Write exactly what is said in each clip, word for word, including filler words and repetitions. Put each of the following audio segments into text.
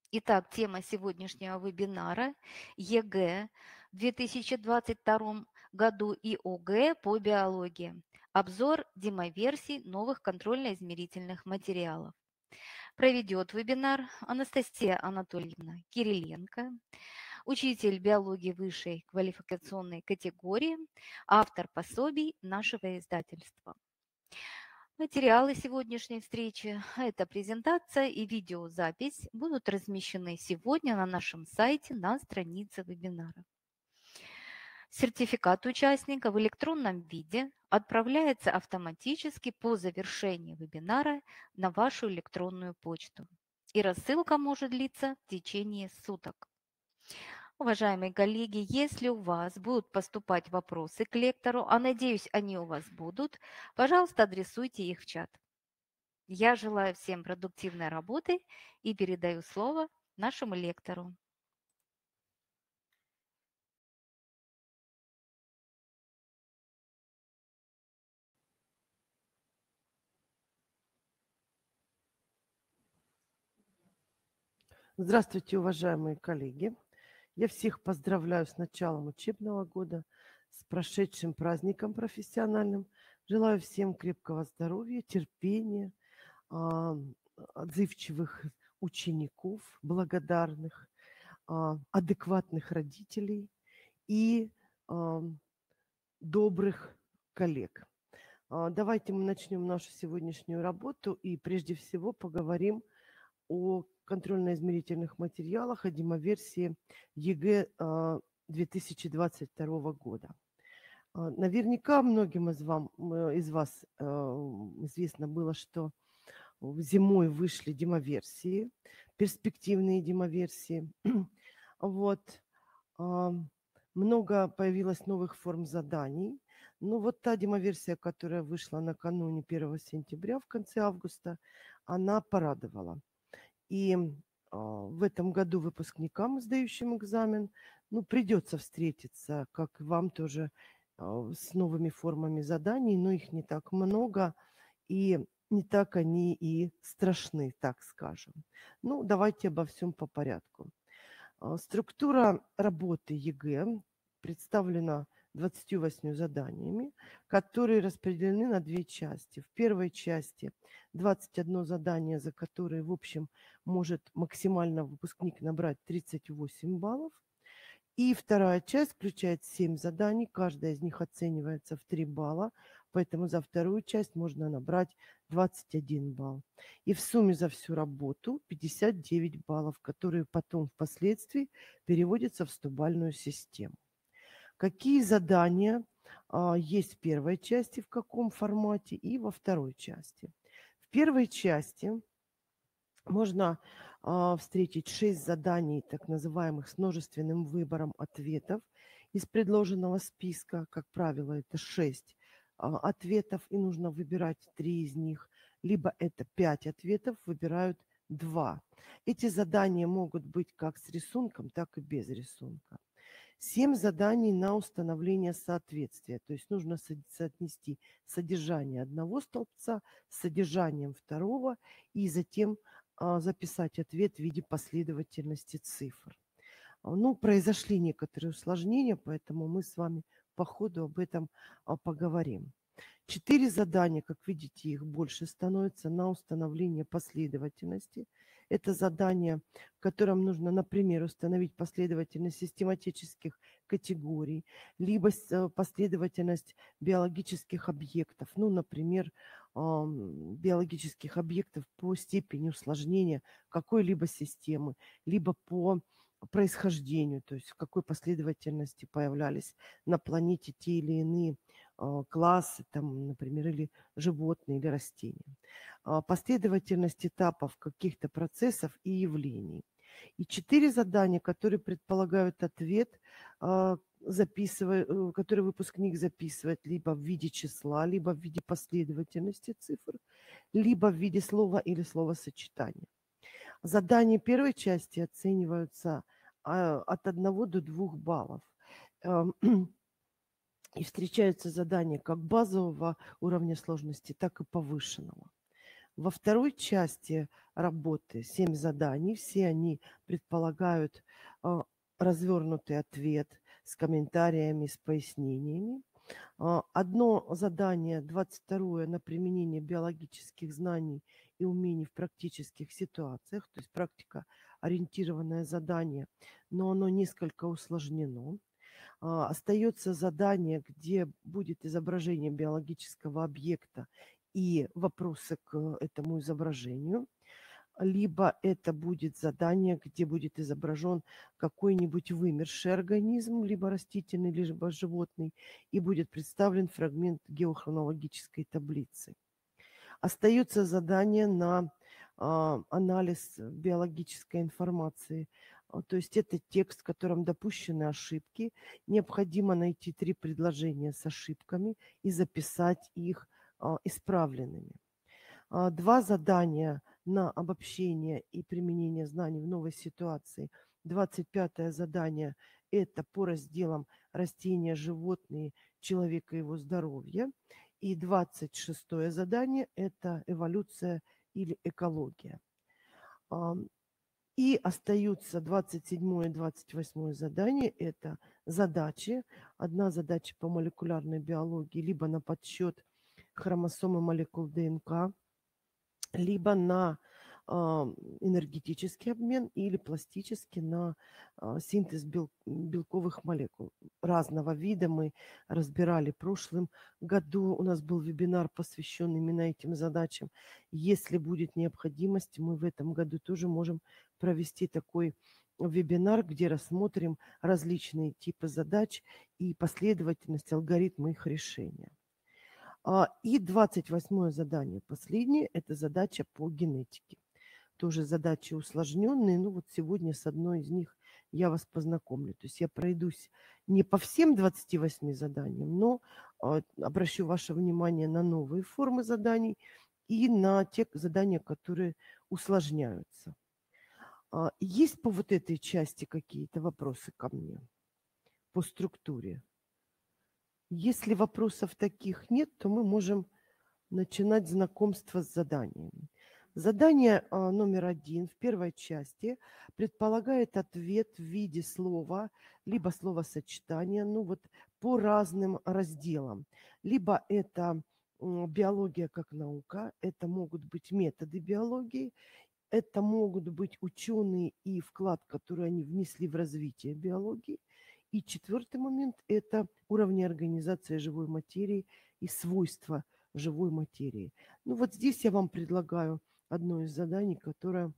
Итак, тема сегодняшнего вебинара – ЕГЭ в две тысячи двадцать втором году и ОГЭ по биологии. Обзор демоверсий новых контрольно-измерительных материалов. Проведет вебинар Анастасия Анатольевна Кириленко, учитель биологии высшей квалификационной категории, автор пособий нашего издательства. Материалы сегодняшней встречи, это презентация и видеозапись, будут размещены сегодня на нашем сайте на странице вебинара. Сертификат участника в электронном виде отправляется автоматически по завершении вебинара на вашу электронную почту. И рассылка может длиться в течение суток. Уважаемые коллеги, если у вас будут поступать вопросы к лектору, а надеюсь, они у вас будут, пожалуйста, адресуйте их в чат. Я желаю всем продуктивной работы и передаю слово нашему лектору. Здравствуйте, уважаемые коллеги! Я всех поздравляю с началом учебного года, с прошедшим праздником профессиональным. Желаю всем крепкого здоровья, терпения, отзывчивых учеников, благодарных, адекватных родителей и добрых коллег. Давайте мы начнем нашу сегодняшнюю работу и прежде всего поговорим о контрольно-измерительных материалах, о демоверсии ЕГЭ две тысячи двадцать второго года. Наверняка многим из, вам, из вас известно было, что зимой вышли демоверсии, перспективные демоверсии. Вот. Много появилось новых форм заданий. Ну вот та демоверсия, которая вышла накануне первого сентября, в конце августа, она порадовала. И в этом году выпускникам, сдающим экзамен, ну, придется встретиться, как и вам тоже, с новыми формами заданий, но их не так много, и не так они и страшны, так скажем. Ну, давайте обо всем по порядку. Структура работы ЕГЭ представлена двадцатью восьмью заданиями, которые распределены на две части. В первой части двадцать одно задание, за которые, в общем, может максимально выпускник набрать тридцать восемь баллов. И вторая часть включает семь заданий, каждая из них оценивается в три балла, поэтому за вторую часть можно набрать двадцать один балл. И в сумме за всю работу пятьдесят девять баллов, которые потом впоследствии переводятся в стобальную систему. Какие задания а, есть в первой части, в каком формате и во второй части? В первой части можно а, встретить шесть заданий, так называемых с множественным выбором ответов из предложенного списка. Как правило, это шесть а, ответов, и нужно выбирать три из них. Либо это пять ответов, выбирают два. Эти задания могут быть как с рисунком, так и без рисунка. Семь заданий на установление соответствия. То есть нужно соотнести содержание одного столбца с содержанием второго и затем записать ответ в виде последовательности цифр. Ну, произошли некоторые усложнения, поэтому мы с вами по ходу об этом поговорим. Четыре задания, как видите, их больше становится, на установление последовательности. Это задание, в котором нужно, например, установить последовательность систематических категорий, либо последовательность биологических объектов, ну, например, биологических объектов по степени усложнения какой-либо системы, либо по происхождению, то есть в какой последовательности появлялись на планете те или иные э, классы, там, например, или животные, или растения. Э, последовательность этапов каких-то процессов и явлений. И четыре задания, которые предполагают ответ, э, записывая, э, который выпускник записывает либо в виде числа, либо в виде последовательности цифр, либо в виде слова или словосочетания. Задания первой части оцениваются а, от одного до двух баллов. И встречаются задания как базового уровня сложности, так и повышенного. Во второй части работы семь заданий, все они предполагают а, развернутый ответ с комментариями, с пояснениями. А, Одно задание, двадцать второе, на применение биологических знаний и умений в практических ситуациях, то есть практика-ориентированное задание, но оно несколько усложнено. А, Остается задание, где будет изображение биологического объекта и вопросы к этому изображению. Либо это будет задание, где будет изображен какой-нибудь вымерший организм, либо растительный, либо животный, и будет представлен фрагмент геохронологической таблицы. Остается задание на а, анализ биологической информации. А, То есть это текст, в котором допущены ошибки. Необходимо найти три предложения с ошибками и записать их а, исправленными. А, Два задания на обобщение и применение знаний в новой ситуации. двадцать пятое задание – это по разделам растения, животные, человека и его здоровье. И двадцать шестое задание – это эволюция или экология. Ам, И остаются двадцать седьмое и двадцать восьмое задание – это задачи. Одна задача по молекулярной биологии, либо на подсчет хромосом и молекул ДНК, либо на а, энергетический обмен или пластический на а, синтез бел- белковых молекул разного вида. Мы разбирали в прошлом году. У нас был вебинар, посвященный именно этим задачам. Если будет необходимость, мы в этом году тоже можем провести такой вебинар, где рассмотрим различные типы задач и последовательность, алгоритмы их решения. А, И двадцать восьмое задание, последнее, это задача по генетике. Тоже задачи усложненные, ну вот сегодня с одной из них я вас познакомлю. То есть я пройдусь не по всем двадцати восьми заданиям, но а, обращу ваше внимание на новые формы заданий и на те задания, которые усложняются. А, Есть по вот этой части какие-то вопросы ко мне по структуре? Если вопросов таких нет, то мы можем начинать знакомство с заданиями. Задание а, номер один в первой части предполагает ответ в виде слова, либо словосочетания, ну вот по разным разделам. Либо это м, биология как наука, это могут быть методы биологии, это могут быть ученые и вклад, который они внесли в развитие биологии. И четвертый момент – это уровни организации живой материи и свойства живой материи. Ну вот здесь я вам предлагаю одно из заданий, которое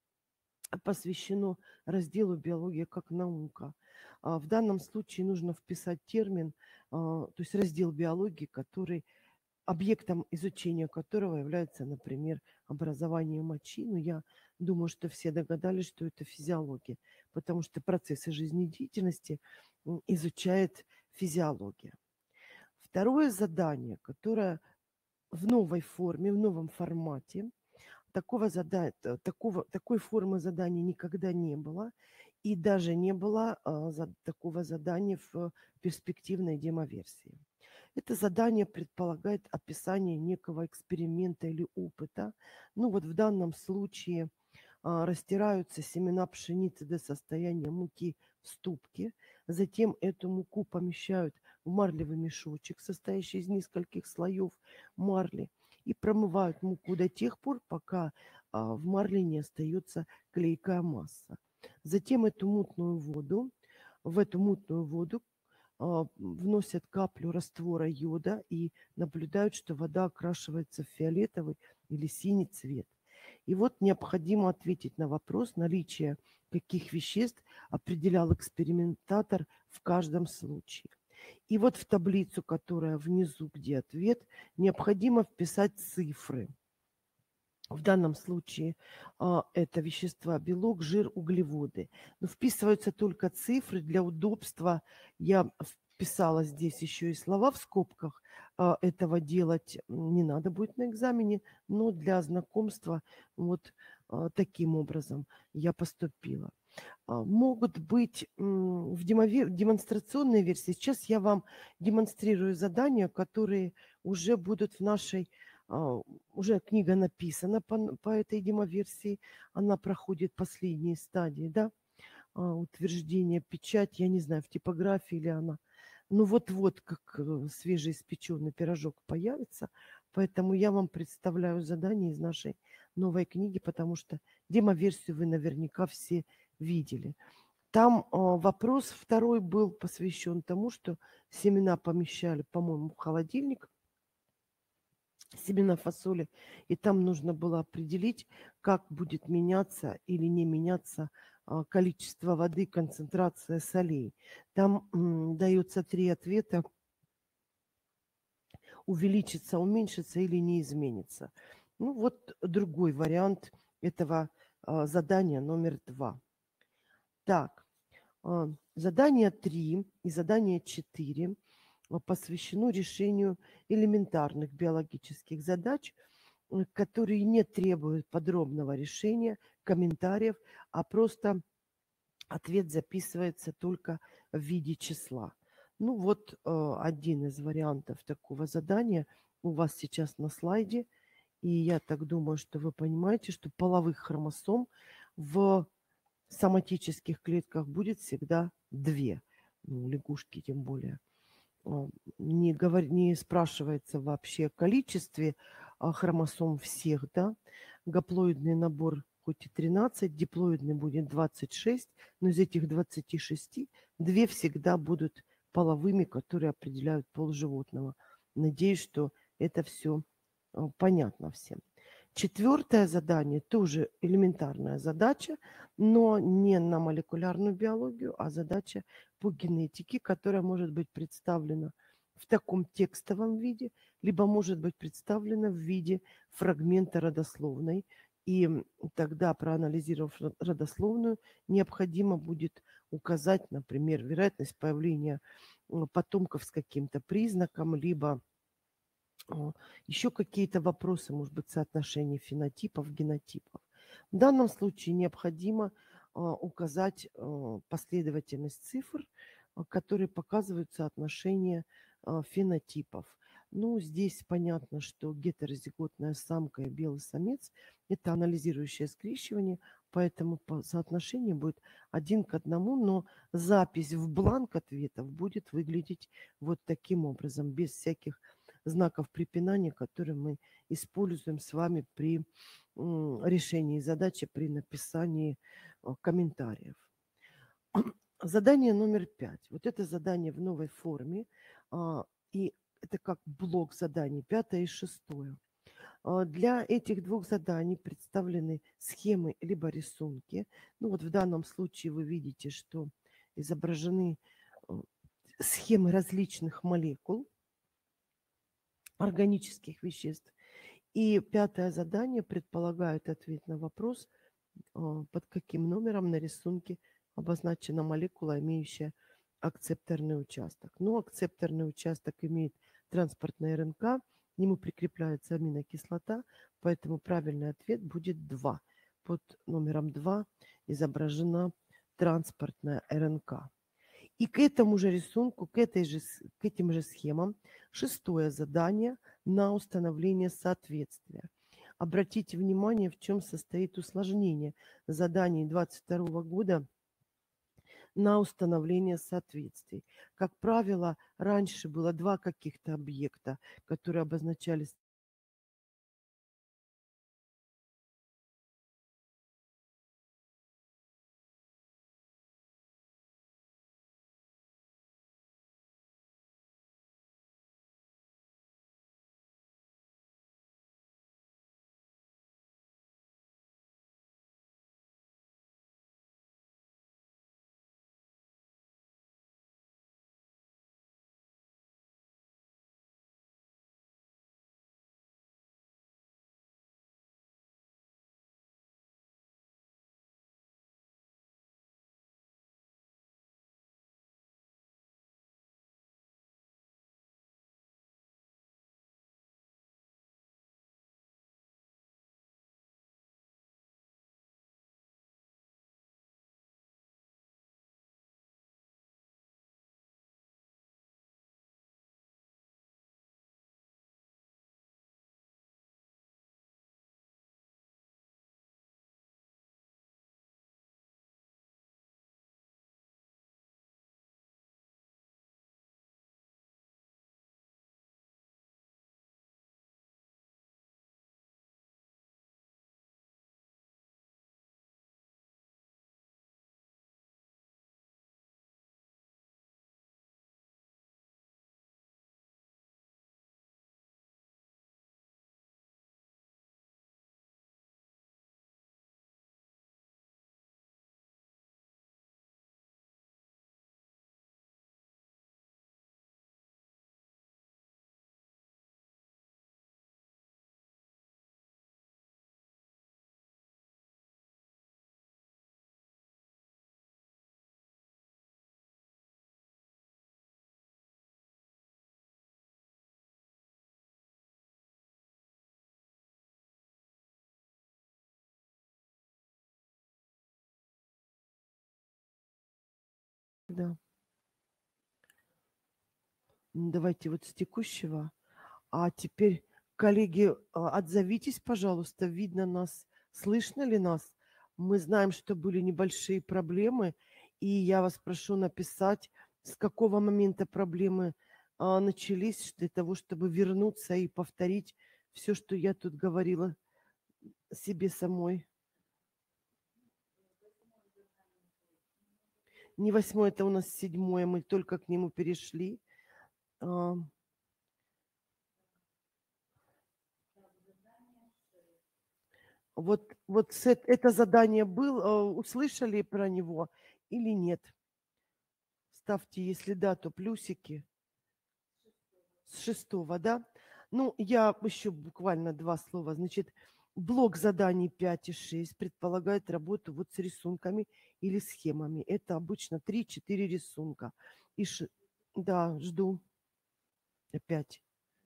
посвящено разделу биология как наука. А, В данном случае нужно вписать термин, а, то есть раздел биологии, который объектом изучения которого является, например, образование мочи. Но я думаю, что все догадались, что это физиология, потому что процессы жизнедеятельности м, изучает физиология. Второе задание, которое в новой форме, в новом формате, такого зада... т- такого, такой формы задания никогда не было, и даже не было а, за- такого задания в перспективной демоверсии. Это задание предполагает описание некого эксперимента или опыта. Ну вот в данном случае а, растираются семена пшеницы до состояния муки в ступке. Затем эту муку помещают в марлевый мешочек, состоящий из нескольких слоев марли, и промывают муку до тех пор, пока а, в марле не остается клейкая масса. Затем эту мутную воду, в эту мутную воду а, вносят каплю раствора йода и наблюдают, что вода окрашивается в фиолетовый или синий цвет. И вот необходимо ответить на вопрос, наличие каких веществ определял экспериментатор в каждом случае. И вот в таблицу, которая внизу, где ответ, необходимо вписать цифры. В данном случае а, это вещества белок, жир, углеводы. Но вписываются только цифры. Для удобства я вписала здесь еще и слова в скобках. А, этого делать не надо будет на экзамене, но для знакомства вот а, таким образом я поступила. А, Могут быть м, в демове- демонстрационной версии. Сейчас я вам демонстрирую задания, которые уже будут в нашей а, уже книга написана по, н- по этой демоверсии, она проходит последние стадии, да, а, утверждение, печать, я не знаю, в типографии ли она. Ну вот-вот, как э, свежеиспеченный пирожок появится, поэтому я вам представляю задание из нашей новой книги, потому что демоверсию вы наверняка все видели. Там а, вопрос второй был посвящен тому, что семена помещали, по-моему, в холодильник, семена фасоли, и там нужно было определить, как будет меняться или не меняться а, количество воды, концентрация солей. Там м, дается три ответа: увеличится, уменьшится или не изменится. Ну вот другой вариант этого а, задания номер два. Так, а, задание три и задание четыре посвящено решению элементарных биологических задач, э, которые не требуют подробного решения, комментариев, а просто ответ записывается только в виде числа. Ну вот э, один из вариантов такого задания у вас сейчас на слайде. И я так думаю, что вы понимаете, что половых хромосом в соматических клетках будет всегда две. Ну, лягушки тем более. А, Не, говор... не спрашивается вообще о количестве а, хромосом всех, да. Гаплоидный набор хоть и тринадцать, диплоидный будет двадцать шесть, но из этих двадцати шести две всегда будут половыми, которые определяют пол животного. Надеюсь, что это все понятно всем. Четвертое задание тоже элементарная задача, но не на молекулярную биологию, а задача по генетике, которая может быть представлена в таком текстовом виде, либо может быть представлена в виде фрагмента родословной. И тогда, проанализировав родословную, необходимо будет указать, например, вероятность появления потомков с каким-то признаком, либо еще какие-то вопросы, может быть, соотношение фенотипов, генотипов. В данном случае необходимо а, указать а, последовательность цифр, а, которые показывают соотношение а, фенотипов. Ну, здесь понятно, что гетерозиготная самка и белый самец – это анализирующее скрещивание, поэтому по соотношению будет один к одному, но запись в бланк ответов будет выглядеть вот таким образом, без всяких знаков препинания, которые мы используем с вами при м, решении задачи, при написании э, комментариев. Задание номер пять. Вот это задание в новой форме. а, И это как блок заданий, пятое и шестое. А, Для этих двух заданий представлены схемы либо рисунки. Ну вот в данном случае вы видите, что изображены э, схемы различных молекул органических веществ. И пятое задание предполагает ответ на вопрос, а, под каким номером на рисунке обозначена молекула, имеющая акцепторный участок. Ну, акцепторный участок имеет транспортная РНК, к нему прикрепляется аминокислота, поэтому правильный ответ будет два. Под номером два изображена транспортная РНК. И к этому же рисунку, к, этой же, к этим же схемам шестое задание на установление соответствия. Обратите внимание, в чем состоит усложнение заданий двадцать второго года на установление соответствий. Как правило, раньше было два каких-то объекта, которые обозначались Да. Давайте вот с текущего. А теперь, коллеги, отзовитесь, пожалуйста, видно нас, слышно ли нас? Мы знаем, что были небольшие проблемы, и я вас прошу написать, с какого момента проблемы а, начались, для того, чтобы вернуться и повторить все, что я тут говорила себе самой. Не восьмое, это у нас седьмое, мы только к нему перешли. А, Вот, вот с, это задание было, услышали про него или нет? Ставьте, если да, то плюсики. С шестого, да? Ну, я еще буквально два слова. Значит, блок заданий пять и шесть предполагает работу вот с рисунками или схемами. Это обычно три-четыре рисунка. И ш... Да, жду. Опять.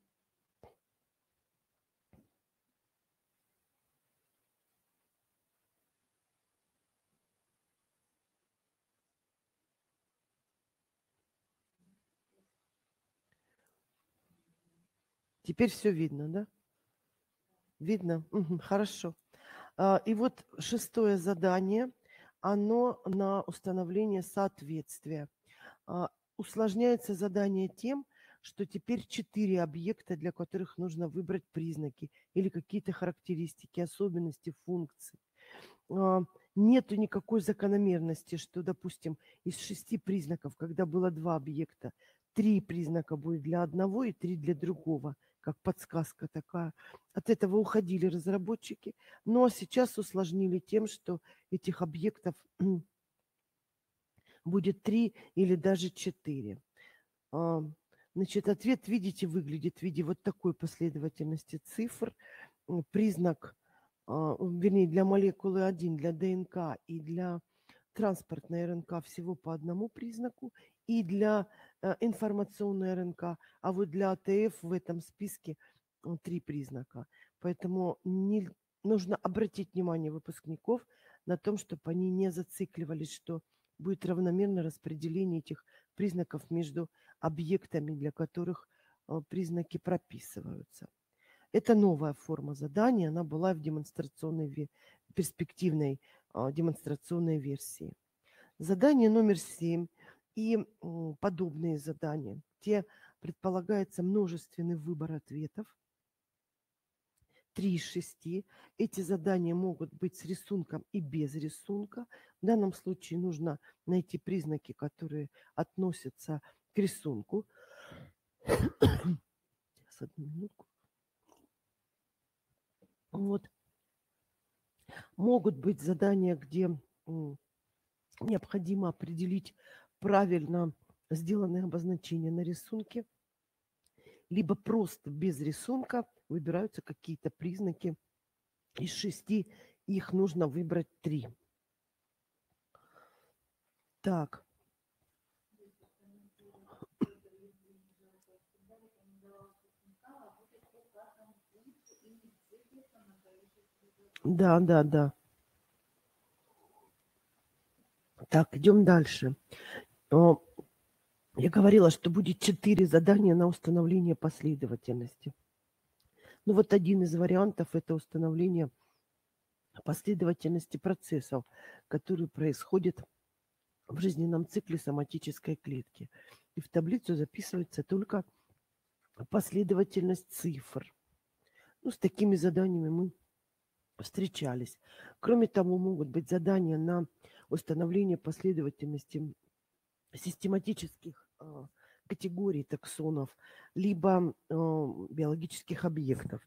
Теперь все видно, да? Видно? Угу, хорошо. А, и вот шестое задание, оно на установление соответствия. А, усложняется задание тем, что теперь четыре объекта, для которых нужно выбрать признаки или какие-то характеристики, особенности функций. А, нету никакой закономерности, что, допустим, из шести признаков, когда было два объекта, три признака будет для одного и три для другого, как подсказка такая. От этого уходили разработчики, но сейчас усложнили тем, что этих объектов будет три или даже четыре. Значит, ответ, видите, выглядит в виде вот такой последовательности цифр. Признак, вернее, для молекулы один, для ДНК и для транспортной РНК всего по одному признаку, и для информационной РНК, а вот для АТФ в этом списке три признака. Поэтому не, нужно обратить внимание выпускников на том, чтобы они не зацикливались, что будет равномерное распределение этих признаков между объектами, для которых признаки прописываются. Это новая форма задания, она была в демонстрационной, перспективной демонстрационной версии. Задание номер семь и подобные задания. Те предполагается множественный выбор ответов. три из шести. Эти задания могут быть с рисунком и без рисунка. В данном случае нужно найти признаки, которые относятся к рисунку. Сейчас, одну минутку. Вот. Могут быть задания, где необходимо определить правильно сделанные обозначения на рисунке, либо просто без рисунка выбираются какие-то признаки. Из шести их нужно выбрать три. Так. Да, да, да. Так, идем дальше. Я говорила, что будет четыре задания на установление последовательности. Ну вот один из вариантов – это установление последовательности процессов, которые происходят в жизненном цикле соматической клетки. И в таблицу записывается только последовательность цифр. Ну, с такими заданиями мы встречались. Кроме того, могут быть задания на установление последовательности систематических э, категорий таксонов, либо э, биологических объектов.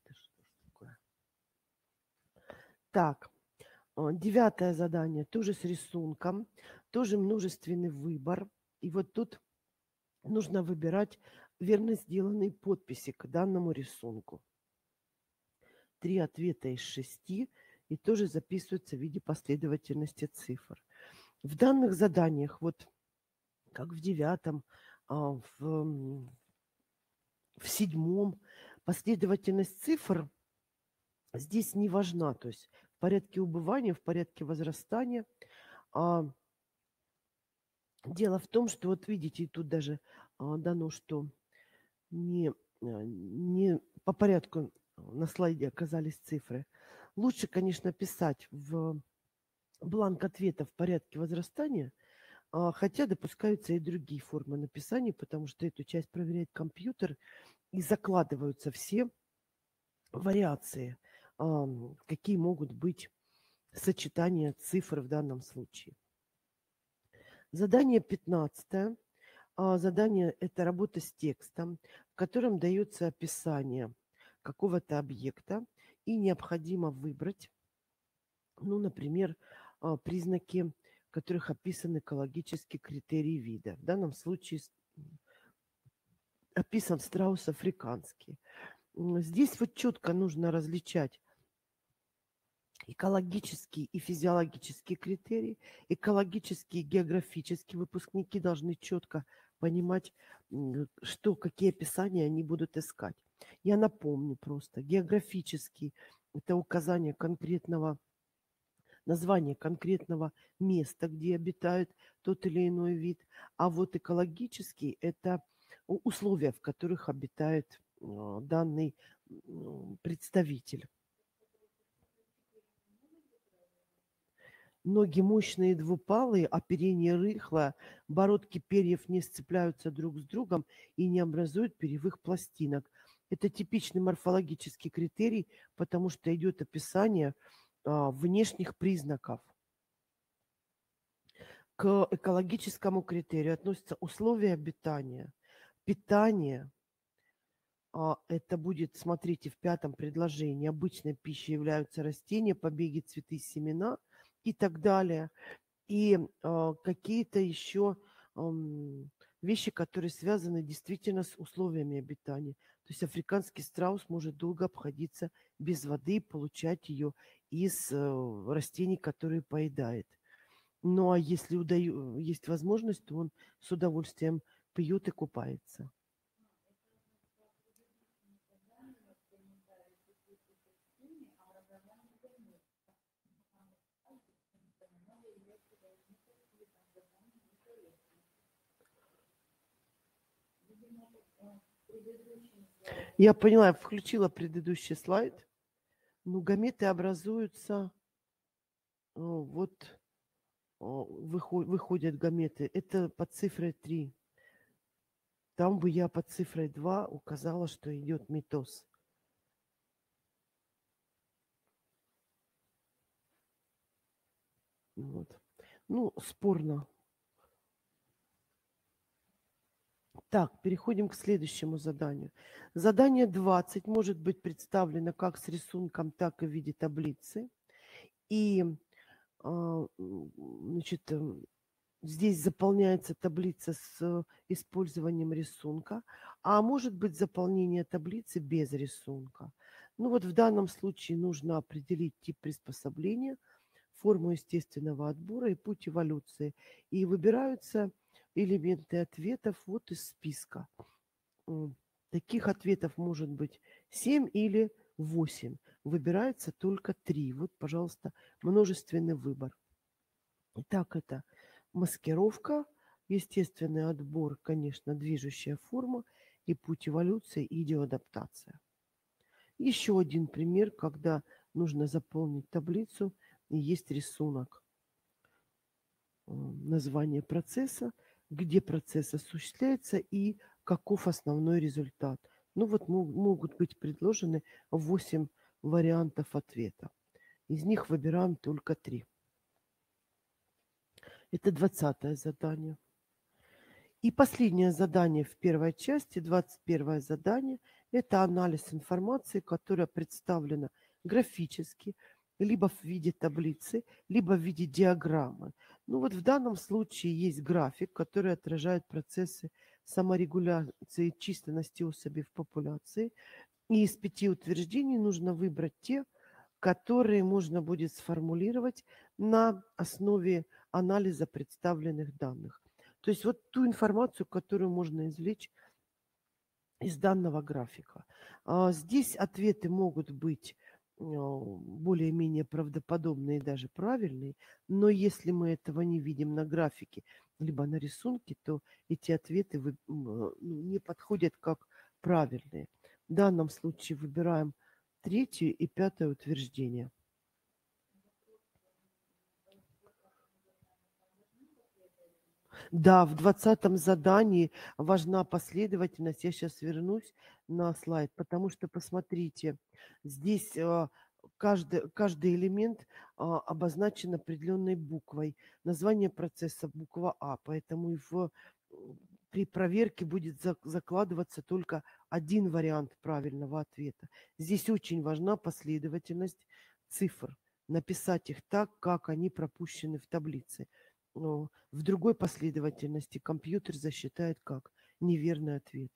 Так, девятое задание тоже с рисунком, тоже множественный выбор. И вот тут нужно выбирать верно сделанные подписи к данному рисунку. Три ответа из шести и тоже записываются в виде последовательности цифр. В данных заданиях, вот как в девятом, в, в седьмом, последовательность цифр здесь не важна. То есть в порядке убывания, в порядке возрастания. Дело в том, что вот видите, тут даже а, дано, что не, а, не по порядку на слайде оказались цифры. Лучше, конечно, писать в бланк ответа в порядке возрастания, а, хотя допускаются и другие формы написания, потому что эту часть проверяет компьютер, и закладываются все вариации, а, какие могут быть сочетания цифр в данном случае. Задание пятнадцатое. А, Задание – это работа с текстом, в котором дается описание какого-то объекта, и необходимо выбрать, ну, например, а, признаки, в которых описан экологический критерий вида. В данном случае с- описан страус африканский. М, Здесь вот четко нужно различать экологический и физиологический критерий, экологический и географический. Выпускники должны четко понимать, м, что, какие описания они будут искать. Я напомню просто, географический – это указание конкретного, название конкретного места, где обитает тот или иной вид, а вот экологический – это у- условия, в которых обитает э, данный м, представитель. Ноги мощные и двупалые, оперение рыхлое, бородки перьев не сцепляются друг с другом и не образуют перьевых пластинок. Это типичный морфологический критерий, потому что идет описание а, внешних признаков. К экологическому критерию относятся условия обитания, питание. А, это будет, смотрите, в пятом предложении. Обычной пищей являются растения, побеги, цветы, семена и так далее. И а, какие-то еще ам, вещи, которые связаны действительно с условиями обитания. То есть африканский страус может долго обходиться без воды и получать ее из э, растений, которые поедает. Ну а если удаю, есть возможность, то он с удовольствием пьет и купается. Я поняла, я включила предыдущий слайд. Ну, гаметы образуются, э, вот э, выход- выходят гаметы. Это под цифрой три. Там бы я под цифрой два указала, что идет митоз. Вот. Ну, спорно. Так, переходим к следующему заданию. Задание двадцать может быть представлено как с рисунком, так и в виде таблицы. И а, м, значит, эм, здесь заполняется таблица с э, использованием рисунка, а может быть заполнение таблицы без рисунка. Ну вот в данном случае нужно определить тип приспособления, форму естественного отбора и путь эволюции. И выбираются элементы ответов вот из списка. М, Таких ответов может быть семь или восемь. Выбирается только три. Вот, пожалуйста, множественный выбор. Итак, это маскировка, естественный отбор, конечно, движущая форма и путь эволюции, и идиоадаптация. Еще один пример, когда нужно заполнить таблицу, и есть рисунок. э, Название процесса, где процесс осуществляется и каков основной результат. Ну вот мо- могут быть предложены восемь вариантов ответа. Из них выбираем только три. Это двадцатое задание. И последнее задание в первой части, двадцать первое задание, это анализ информации, которая представлена графически, либо в виде таблицы, либо в виде диаграммы. Ну вот в данном случае есть график, который отражает процессы саморегуляции численности особей в популяции. И из пяти утверждений нужно выбрать те, которые можно будет сформулировать на основе анализа представленных данных. То есть вот ту информацию, которую можно извлечь из данного графика. А, Здесь ответы могут быть более-менее правдоподобные и даже правильные, но если мы этого не видим на графике, либо на рисунке, то эти ответы вы- м, ну, не подходят как правильные. В данном случае выбираем третье и пятое утверждение. Да, в двадцатом задании важна последовательность. Я сейчас вернусь на слайд, потому что, посмотрите, здесь а, каждый, каждый элемент а, обозначен определенной буквой. Название процесса буква А, поэтому и в, при проверке будет за- закладываться только один вариант правильного ответа. Здесь очень важна последовательность цифр. Написать их так, как они пропущены в таблице. Но в другой последовательности компьютер засчитает как неверный ответ.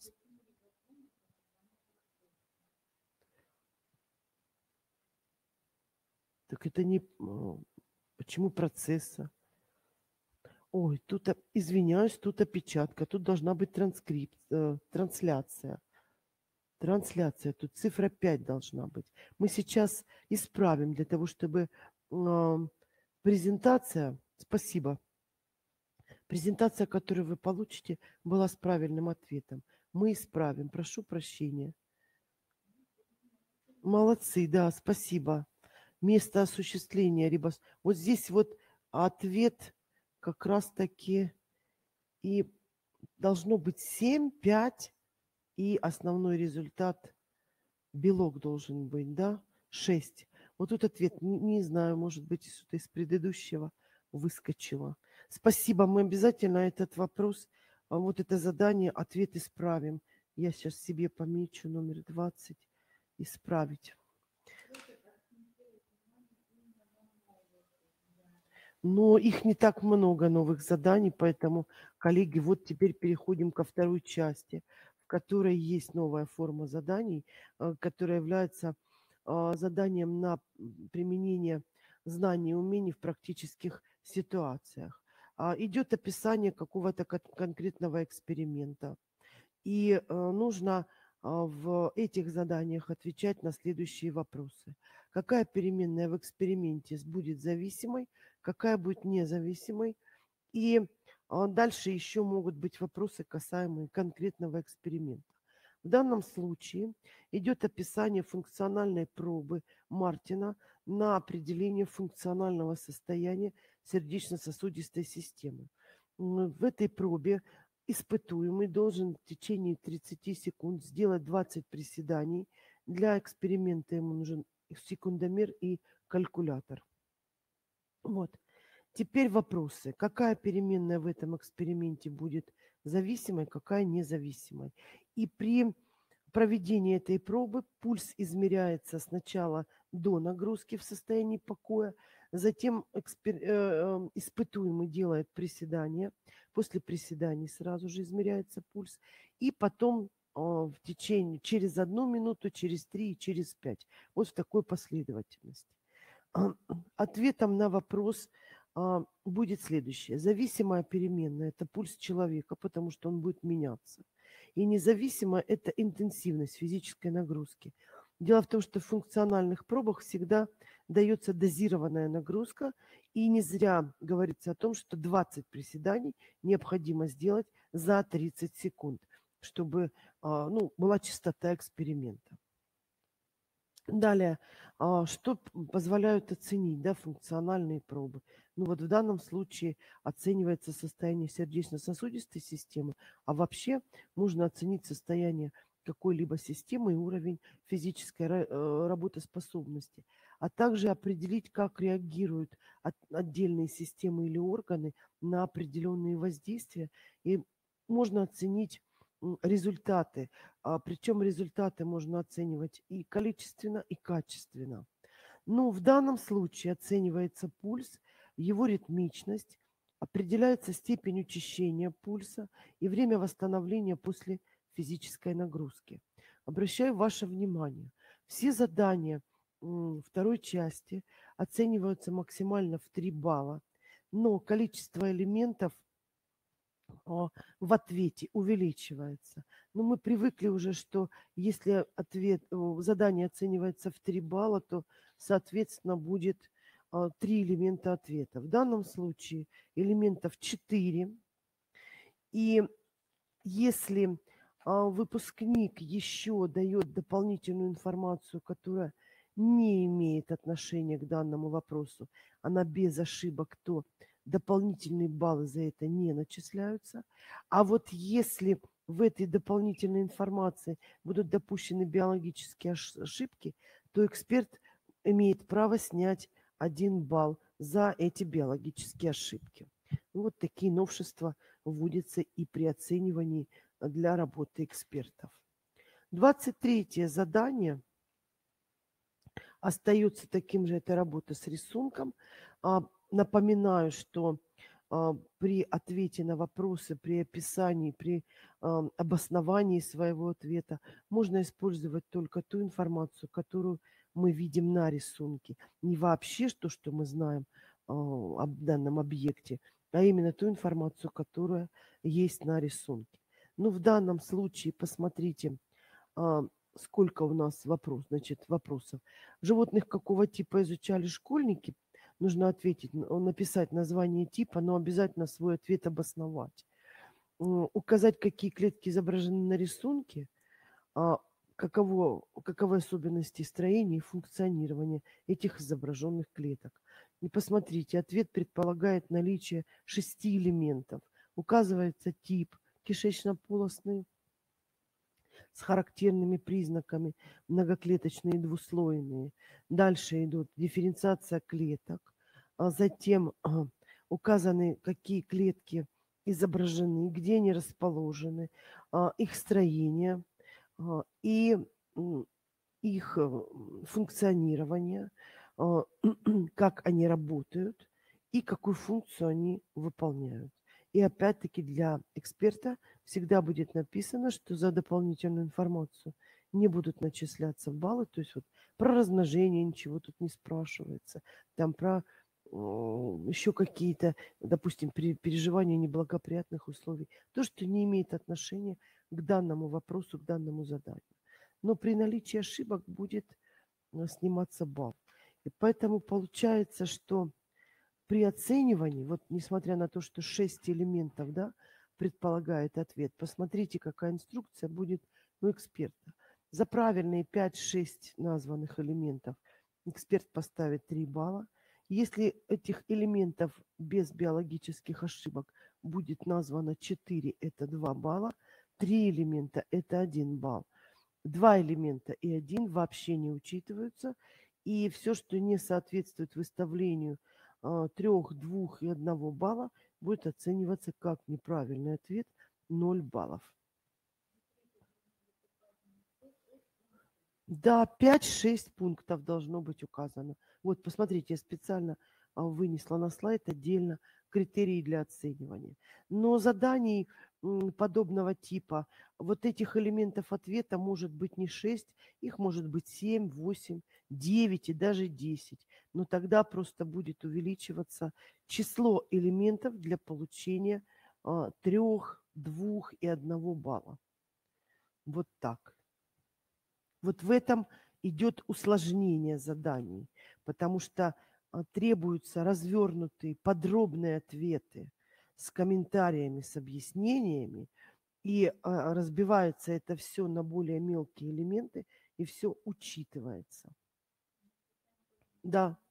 Так это не... м, Почему процесса? Ой, тут, о- извиняюсь, тут опечатка, тут должна быть транскрипт, э, трансляция. Трансляция, тут цифра пять должна быть. Мы сейчас исправим для того, чтобы э, презентация, спасибо, презентация, которую вы получите, была с правильным ответом. Мы исправим, прошу прощения. Молодцы, да, спасибо. Место осуществления рибос. Вот здесь вот ответ как раз-таки и должно быть семь, пять, и основной результат белок должен быть, да, шесть. Вот тут ответ, не, не знаю, может быть, что-то из предыдущего выскочило. Спасибо, мы обязательно этот вопрос, а, вот это задание, ответ исправим. Я сейчас себе помечу номер двадцать, исправить. Но их не так много новых заданий, поэтому, коллеги, вот теперь переходим ко второй части, в которой есть новая форма заданий, э, которая является а, заданием на м, применение знаний и умений в практических ситуациях. А, Идет описание какого-то кон- конкретного эксперимента. И э, нужно а, в этих заданиях отвечать на следующие вопросы. Какая переменная в эксперименте будет зависимой, какая будет независимой. И а, дальше еще могут быть вопросы, касаемые конкретного эксперимента. В данном случае идет описание функциональной пробы Мартина на определение функционального состояния сердечно-сосудистой системы. М, В этой пробе испытуемый должен в течение тридцати секунд сделать двадцать приседаний. Для эксперимента ему нужен секундомер и калькулятор. Вот. Теперь вопросы. Какая переменная в этом эксперименте будет зависимой, какая независимой? И при проведении этой пробы пульс измеряется сначала до нагрузки в состоянии покоя, затем экспер... э, э, испытуемый делает приседания, после приседаний сразу же измеряется пульс, и потом э, в течение, через одну минуту, через три и через пять. Вот в такой последовательности. Ответом на вопрос а, будет следующее. Зависимая переменная – это пульс человека, потому что он будет меняться. И независимая – это интенсивность физической нагрузки. Дело в том, что в функциональных пробах всегда дается дозированная нагрузка, и не зря говорится о том, что двадцать приседаний необходимо сделать за тридцать секунд, чтобы а, ну, была частота эксперимента. Далее, а, что п- позволяют оценить, да, функциональные пробы? Ну вот в данном случае оценивается состояние сердечно-сосудистой системы, а вообще можно оценить состояние какой-либо системы и уровень физической ра- э, работоспособности, а также определить, как реагируют от- отдельные системы или органы на определенные воздействия. И можно оценить м, результаты, а, причем результаты можно оценивать и количественно, и качественно. Ну, в данном случае оценивается пульс, его ритмичность, определяется степень учащения пульса и время восстановления после физической нагрузки. Обращаю ваше внимание, все задания м, второй части оцениваются максимально в три балла, но количество элементов в ответе увеличивается. Но мы привыкли уже, что если ответ, задание оценивается в три балла, то, соответственно, будет три элемента ответа. В данном случае элементов четыре. И если выпускник еще дает дополнительную информацию, которая не имеет отношения к данному вопросу, она без ошибок, то дополнительные баллы за это не начисляются. А вот если в этой дополнительной информации будут допущены биологические ошибки, то эксперт имеет право снять один балл за эти биологические ошибки. Вот такие новшества вводятся и при оценивании для работы экспертов. двадцать третье задание остается таким же, это работа с рисунком. Напоминаю, что при ответе на вопросы, при описании, при обосновании своего ответа можно использовать только ту информацию, которую мы видим на рисунке. Не вообще то, что мы знаем об данном объекте, а именно ту информацию, которая есть на рисунке. Ну, в данном случае посмотрите, сколько у нас вопрос, значит, вопросов. Животных какого типа изучали школьники? Нужно ответить, написать название типа, но обязательно свой ответ обосновать. Указать, какие клетки изображены на рисунке, каково, каковы особенности строения и функционирования этих изображенных клеток. И посмотрите, ответ предполагает наличие шести элементов. Указывается тип кишечно-полостный с характерными признаками, многоклеточные и двуслойные. Дальше идут дифференциация клеток, а затем а, указаны, какие клетки изображены, где они расположены, а, их строение а, и их функционирование, а, как они работают и какую функцию они выполняют. И опять-таки для эксперта всегда будет написано, что за дополнительную информацию не будут начисляться баллы. То есть вот про размножение ничего тут не спрашивается. Там про э, еще какие-то, допустим, переживания неблагоприятных условий. То, что не имеет отношения к данному вопросу, к данному заданию. Но при наличии ошибок будет сниматься балл. И поэтому получается, что при оценивании, вот несмотря на то, что шесть элементов, да, предполагает ответ, посмотрите, какая инструкция будет у эксперта. За правильные пять-шесть названных элементов эксперт поставит три балла. Если этих элементов без биологических ошибок будет названо четыре, это два балла. три элемента – это один балл. Два элемента и один вообще не учитываются. И все, что не соответствует выставлению трех, двух и одного балла, будет оцениваться как неправильный ответ, ноль баллов. Да, пять-шесть пунктов должно быть указано. Вот, посмотрите, я специально вынесла на слайд отдельно критерии для оценивания. Но заданий подобного типа, вот этих элементов ответа может быть не шесть, их может быть семь, восемь, девять и даже десять. Но тогда просто будет увеличиваться число элементов для получения а, трех, двух и одного балла. Вот так. Вот в этом идет усложнение заданий, потому что а, требуются развернутые подробные ответы с комментариями, с объяснениями, и а, разбивается это все на более мелкие элементы, и все учитывается. Да.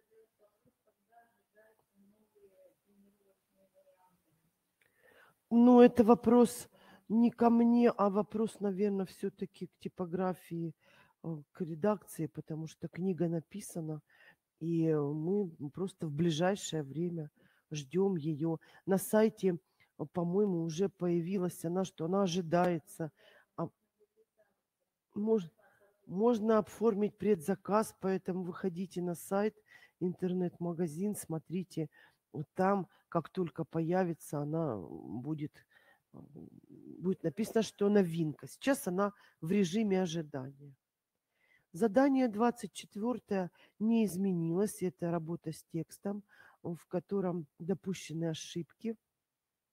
Ну, это вопрос не ко мне, а вопрос, наверное, все-таки к типографии, к редакции, потому что книга написана, и мы просто в ближайшее время ждем ее. На сайте, по-моему, уже появилась она, что она ожидается. Можно, можно оформить предзаказ, поэтому выходите на сайт, интернет-магазин, смотрите, вот там, как только появится, она будет, будет написано, что новинка. Сейчас она в режиме ожидания. Задание двадцать четвёртое не изменилось. Это работа с текстом, в котором допущены ошибки.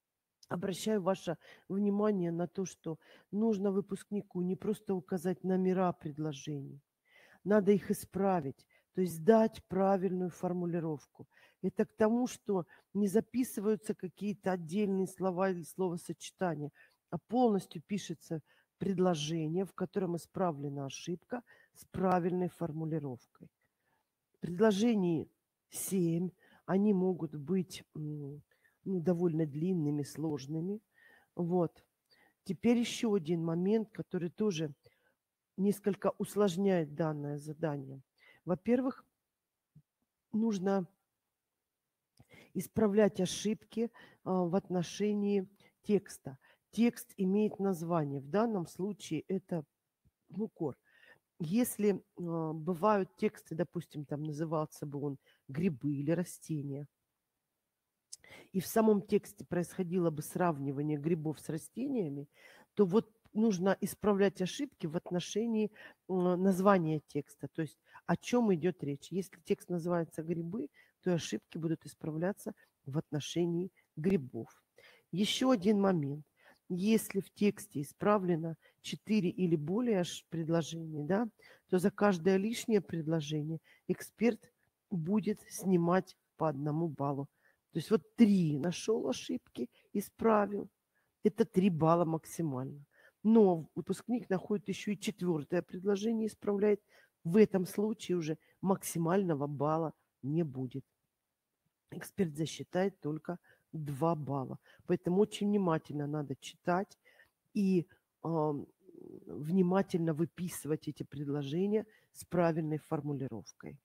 обращаю ваше внимание на то, что нужно выпускнику не просто указать номера предложений, надо их исправить, то есть дать правильную формулировку. Это к тому, что не записываются какие-то отдельные слова или словосочетания, а полностью пишется предложение, в котором исправлена ошибка с правильной формулировкой. Предложений семь, они могут быть ну, довольно длинными, сложными. Вот. Теперь еще один момент, который тоже несколько усложняет данное задание. Во-первых, нужно исправлять ошибки а, в отношении текста. Текст имеет название. В данном случае это мукор. Если а, бывают тексты, допустим, там назывался бы он грибы или растения, и в самом тексте происходило бы сравнивание грибов с растениями, то вот нужно исправлять ошибки в отношении названия текста, то есть о чем идет речь. Если текст называется «грибы», то ошибки будут исправляться в отношении грибов. Еще один момент. Если в тексте исправлено четыре или более предложений, да, то за каждое лишнее предложение эксперт будет снимать по одному баллу. То есть вот три нашел ошибки, исправил. Это три балла максимально. Но выпускник находит еще и четвертое предложение, исправляет. В этом случае уже максимального балла не будет. Эксперт засчитает только два балла. Поэтому очень внимательно надо читать и э, внимательно выписывать эти предложения с правильной формулировкой.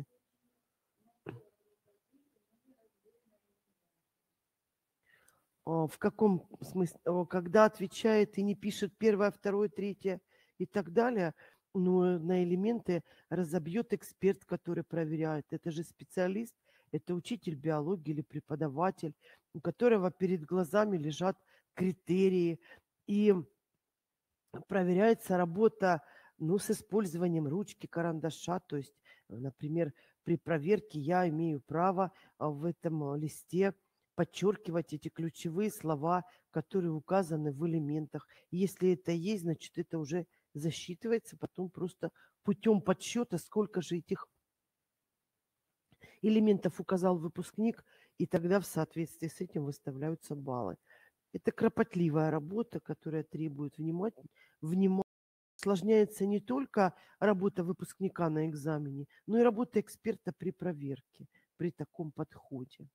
В каком смысле? Когда отвечает и не пишет первое, второе, третье и так далее, но на элементы разобьет эксперт, который проверяет. Это же специалист, это учитель биологии или преподаватель, у которого перед глазами лежат критерии. И проверяется работа ну, с использованием ручки, карандаша. То есть, например, при проверке я имею право в этом листе подчеркивать эти ключевые слова, которые указаны в элементах. Если это есть, значит, это уже засчитывается потом просто путем подсчета, сколько же этих элементов указал выпускник, и тогда в соответствии с этим выставляются баллы. Это кропотливая работа, которая требует внимания. Внимания. Усложняется не только работа выпускника на экзамене, но и работа эксперта при проверке, при таком подходе.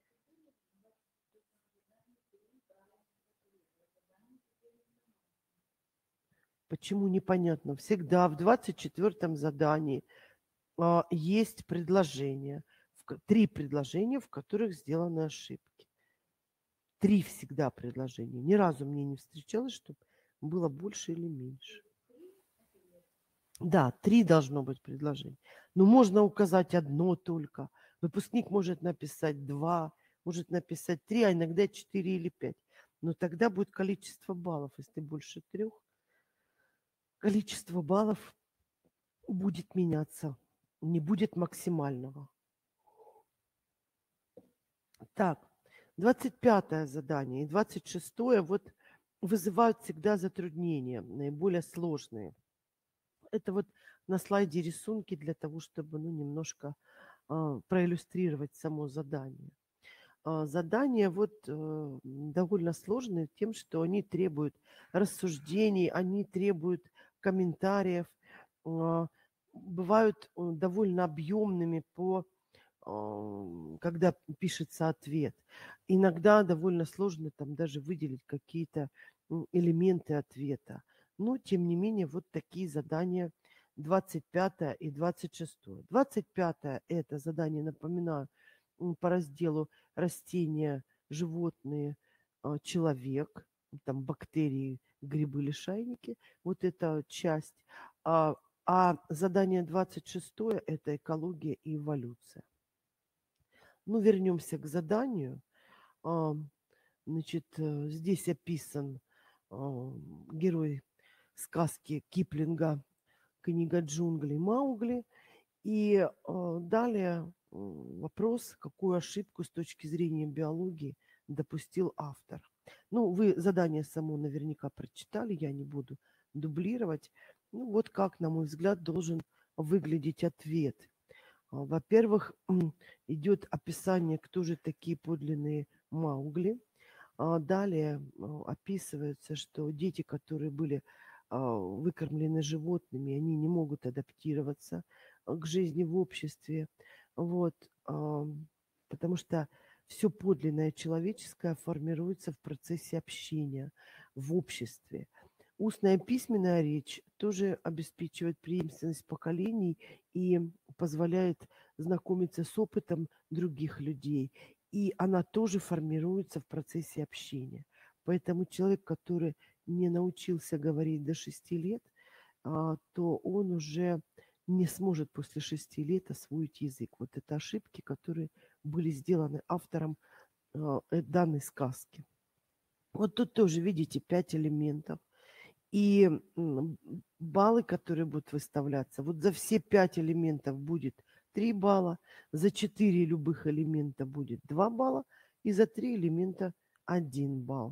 Почему непонятно? Всегда в двадцать четвёртом задании а, есть предложения, в, три предложения, в которых сделаны ошибки. Три всегда предложения. Ни разу мне не встречалось, чтобы было больше или меньше. Да, три должно быть предложений. Но можно указать одно только. Выпускник может написать два, может написать три, а иногда четыре или пять. Но тогда будет количество баллов, если больше трех. Количество баллов будет меняться, не будет максимального. Так, двадцать пятое задание и двадцать шестое вот вызывают всегда затруднения, наиболее сложные. Это вот на слайде рисунки для того, чтобы ну, немножко э, проиллюстрировать само задание. Э, задания вот э, довольно сложные тем, что они требуют рассуждений, они требуют комментариев, э, бывают довольно объемными по когда пишется ответ. Иногда довольно сложно там даже выделить какие-то элементы ответа. Но, тем не менее, вот такие задания двадцать пятое и двадцать шестое. двадцать пятое – это задание, напоминаю, по разделу растения, животные, человек, там бактерии, грибы, лишайники. Вот эта часть. А, а задание двадцать шестое – это экология и эволюция. Ну, вернемся к заданию. Значит, здесь описан герой сказки Киплинга «Книга джунглей» Маугли. И далее вопрос, какую ошибку с точки зрения биологии допустил автор. Ну, вы задание само наверняка прочитали, я не буду дублировать. Ну, вот как, на мой взгляд, должен выглядеть ответ. Во-первых, идет описание, кто же такие подлинные Маугли. Далее описывается, что дети, которые были выкормлены животными, они не могут адаптироваться к жизни в обществе. Вот, потому что все подлинное человеческое формируется в процессе общения в обществе. Устная и письменная речь тоже обеспечивает преемственность поколений и позволяет знакомиться с опытом других людей. И она тоже формируется в процессе общения. Поэтому человек, который не научился говорить до шести лет, то он уже не сможет после шести лет освоить язык. Вот это ошибки, которые были сделаны автором данной сказки. Вот тут тоже, видите, пять элементов. И баллы, которые будут выставляться, вот за все пять элементов будет три балла, за четыре любых элемента будет два балла, и за три элемента один балл.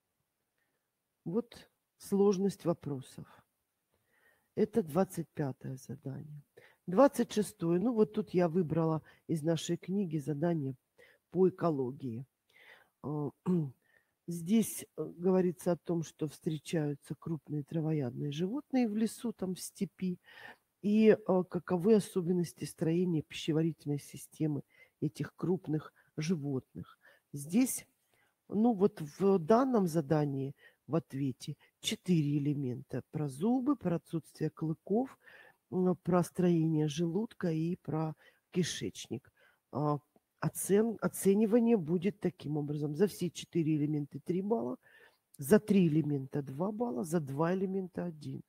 Вот сложность вопросов. Это двадцать пятое задание. двадцать шестое. Ну вот тут я выбрала из нашей книги задание по экологии. Здесь говорится о том, что встречаются крупные травоядные животные в лесу, там в степи, и каковы особенности строения пищеварительной системы этих крупных животных. Здесь, ну вот в данном задании, в ответе, четыре элемента. Про зубы, про отсутствие клыков, про строение желудка и про кишечник. Оцен, оценивание будет таким образом. За все четыре элемента три балла, за три элемента два балла, за два элемента один.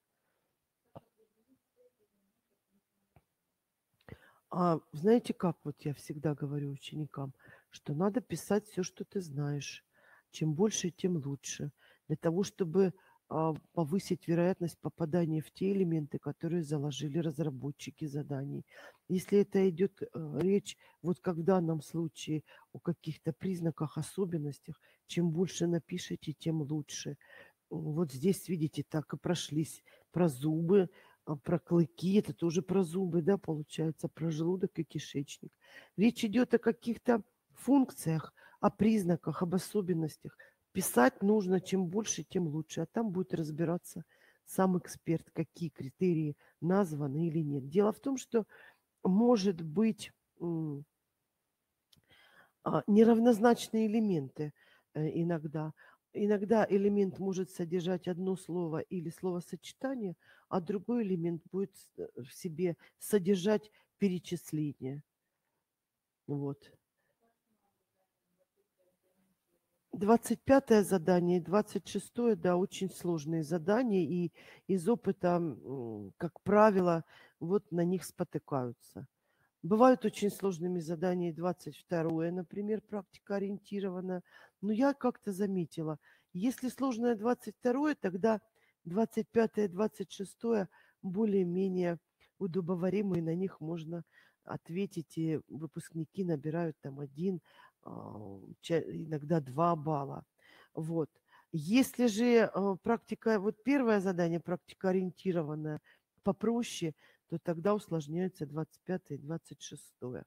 А знаете как, вот я всегда говорю ученикам, что надо писать все, что ты знаешь. Чем больше, тем лучше. Для того, чтобы а, повысить вероятность попадания в те элементы, которые заложили разработчики заданий. Если это идет а, речь, вот как в данном случае, о каких-то признаках, особенностях, чем больше напишите, тем лучше. Вот здесь, видите, так и прошлись про зубы, про клыки, это тоже про зубы, да, получается, про желудок и кишечник. Речь идет о каких-то функциях, о признаках, об особенностях. Писать нужно чем больше, тем лучше, а там будет разбираться сам эксперт, какие критерии названы или нет. Дело в том, что может быть неравнозначные элементы иногда. Иногда элемент может содержать одно слово или словосочетание, а другой элемент будет в себе содержать перечисление. Вот. двадцать пятое задание и двадцать шестое, да, очень сложные задания, и из опыта, как правило, вот на них спотыкаются. Бывают очень сложными задания двадцать второе, например, практика ориентирована. Но я как-то заметила, если сложное двадцать второе, тогда двадцать пятое, двадцать шестое более-менее удобоваримые, на них можно ответить, и выпускники набирают там один, иногда два балла. Вот. Если же практика, вот первое задание, практика ориентированная, попроще, то тогда усложняются двадцать пятое и двадцать шестое.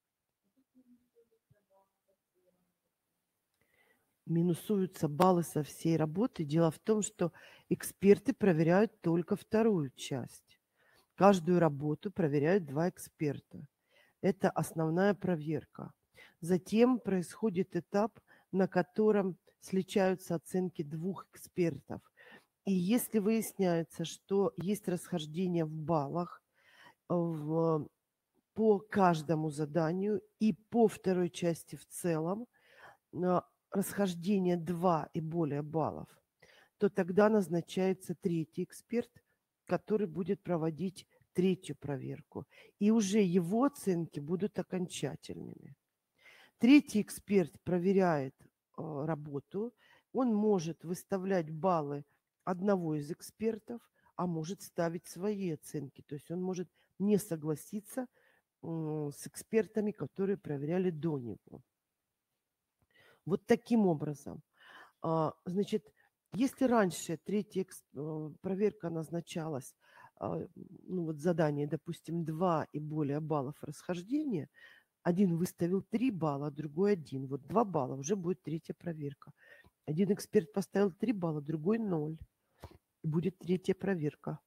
Минусуются баллы со всей работы. Дело в том, что эксперты проверяют только вторую часть. Каждую работу проверяют два эксперта. Это основная проверка. Затем происходит этап, на котором сличаются оценки двух экспертов. И если выясняется, что есть расхождение в баллах в, по каждому заданию и по второй части в целом, расхождение два и более баллов, то тогда назначается третий эксперт, который будет проводить третью проверку. И уже его оценки будут окончательными. Третий эксперт проверяет э, работу. Он может выставлять баллы одного из экспертов, а может ставить свои оценки. То есть он может не согласиться э, с экспертами, которые проверяли до него. Вот таким образом. А, Значит, если раньше третья экс- э, проверка назначалась, а, ну вот задание, допустим, два и более баллов расхождения, один выставил три балла, другой один. Вот два балла уже будет третья проверка. Один эксперт поставил три балла, другой ноль. Будет третья проверка.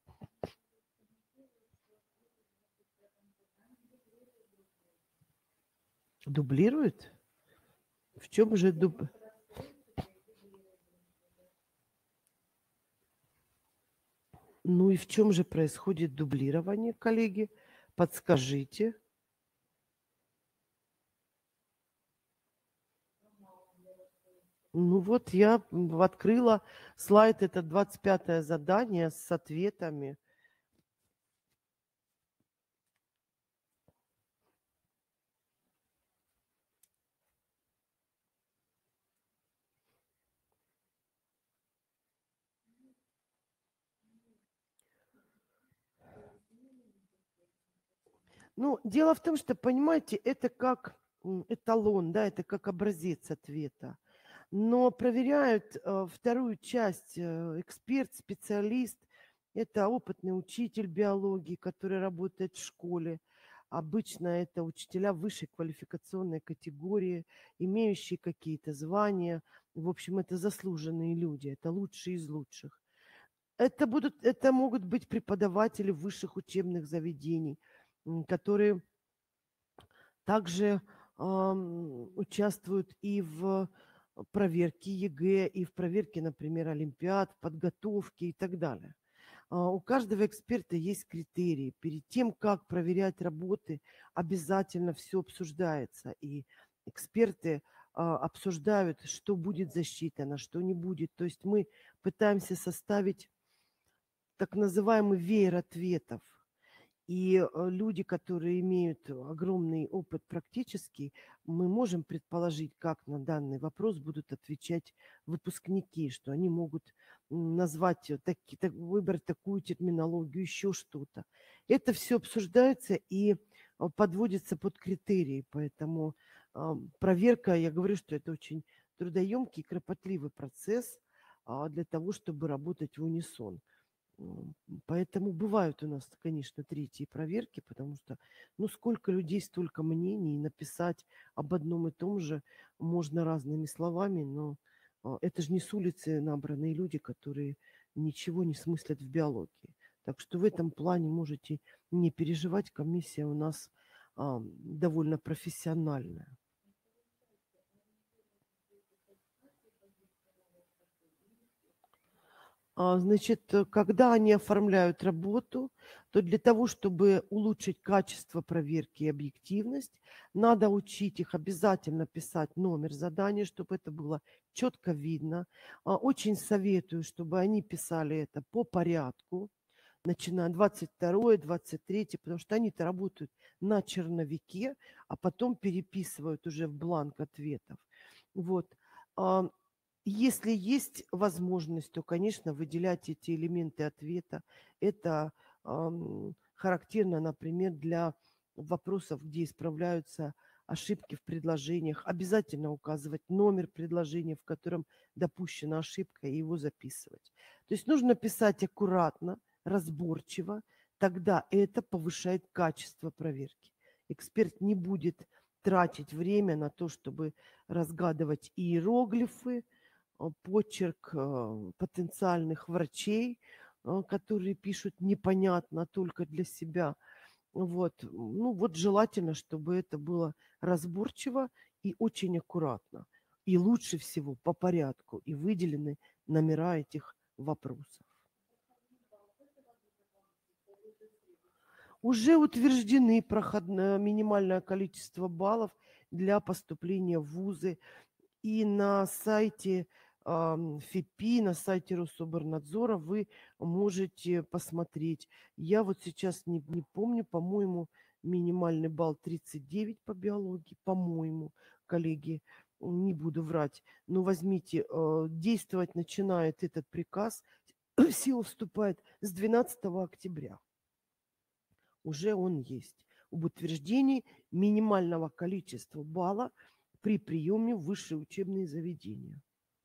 Дублирует? В чем же дуб... Ну и в чем же происходит дублирование, коллеги? Подскажите. Ну вот я м, открыла слайд, это двадцать пятое задание с ответами. Ну, дело в том, что, понимаете, это как м, эталон, да, это как образец ответа. Но проверяют э, вторую часть э, эксперт, специалист. Это опытный учитель биологии, который работает в школе. Обычно это учителя высшей квалификационной категории, имеющие какие-то звания. В общем, это заслуженные люди, это лучшие из лучших. Это, будут, это могут быть преподаватели высших учебных заведений, м, которые также ам, участвуют и в проверке ЕГЭ, и в проверке, например, олимпиад, подготовке и так далее. А, У каждого эксперта есть критерии. Перед тем, как проверять работы, обязательно все обсуждается. И эксперты а, обсуждают, что будет засчитано, что не будет. То есть мы пытаемся составить так называемый веер ответов. И э, люди, которые имеют огромный опыт практический, мы можем предположить, как на данный вопрос будут отвечать выпускники, что они могут м, назвать, э, таки- так- выбрать такую терминологию, еще что-то. Это все обсуждается и э, подводится под критерии, поэтому а, проверка, я говорю, что это очень трудоемкий, кропотливый процесс а, для того, чтобы работать в унисон. М, Поэтому бывают у нас, конечно, третьи проверки, потому что, ну, сколько людей, столько мнений, и написать об одном и том же можно разными словами, но а, это же не с улицы набранные люди, которые ничего не смыслят в биологии. Так что в этом плане можете не переживать, комиссия у нас а, довольно профессиональная. А, Значит, э, когда они оформляют работу, то для того, чтобы улучшить качество проверки и объективность, надо учить их обязательно писать номер задания, чтобы это было четко видно. А, Очень советую, чтобы они писали это по порядку, начиная двадцать второе, двадцать третье, потому что они-то работают на черновике, а потом переписывают уже в бланк ответов. Вот. А, Если есть возможность, то, конечно, выделять эти элементы ответа. Это ам, характерно, например, для вопросов, где исправляются ошибки в предложениях. Обязательно указывать номер предложения, в котором допущена ошибка, и его записывать. То есть нужно писать аккуратно, разборчиво, тогда это повышает качество проверки. Эксперт не будет тратить время на то, чтобы разгадывать иероглифы, а, почерк а, потенциальных врачей, а, которые пишут непонятно только для себя. Вот. Ну вот желательно, чтобы это было разборчиво и очень аккуратно. И лучше всего по порядку и выделены номера этих вопросов. Уже утверждены проходное минимальное количество баллов для поступления в вузы. И на сайте ам, ФИПИ, на сайте Рособорнадзора вы можете посмотреть. Я вот сейчас не, не помню, по-моему, минимальный балл тридцать девять по биологии, по-моему, коллеги, не буду врать. Но возьмите, э, действовать начинает этот приказ, в силу вступает с двенадцатого октября. Уже он есть. Об утверждении минимального количества балла при приеме в высшие учебные заведения.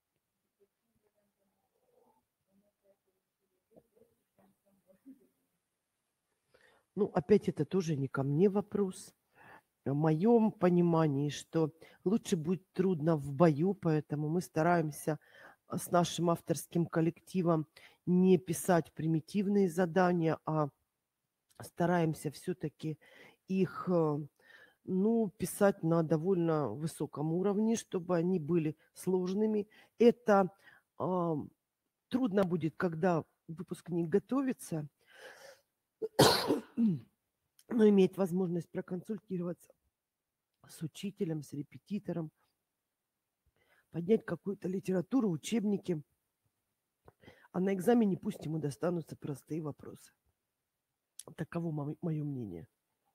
Ну, опять это тоже не ко мне вопрос. В моем понимании, что лучше будет трудно в бою, поэтому мы стараемся с нашим авторским коллективом не писать примитивные задания, а стараемся все-таки их, ну, писать на довольно высоком уровне, чтобы они были сложными. Это э, трудно будет, когда выпускник готовится, но имеет возможность проконсультироваться с учителем, с репетитором, поднять какую-то литературу, учебники, а на экзамене пусть ему достанутся простые вопросы. Таково мое мнение.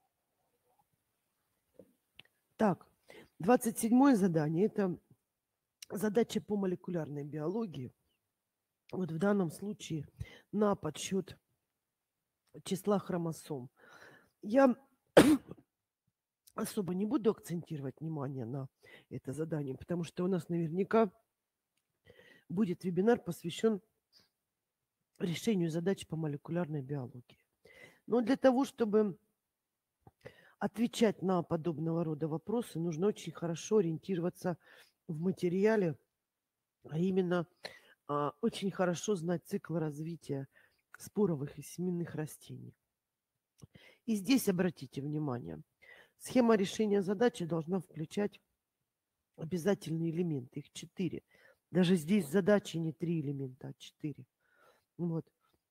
Так, двадцать седьмое задание – это задача по молекулярной биологии. Вот в данном случае на подсчет числа хромосом. Я особо не буду акцентировать внимание на это задание, потому что у нас наверняка будет вебинар, посвящен решению задач по молекулярной биологии. Но для того, чтобы отвечать на подобного рода вопросы, нужно очень хорошо ориентироваться в материале, а именно а, очень хорошо знать цикл развития споровых и семенных растений. И здесь обратите внимание, схема решения задачи должна включать обязательные элементы, их четыре. Даже здесь задачи не три элемента, а четыре. Вот.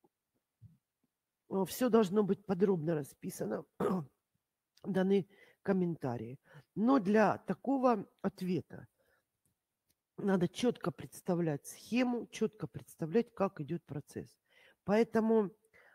Все должно быть подробно расписано, даны комментарии. Но для такого ответа надо четко представлять схему, четко представлять, как идет процесс. Поэтому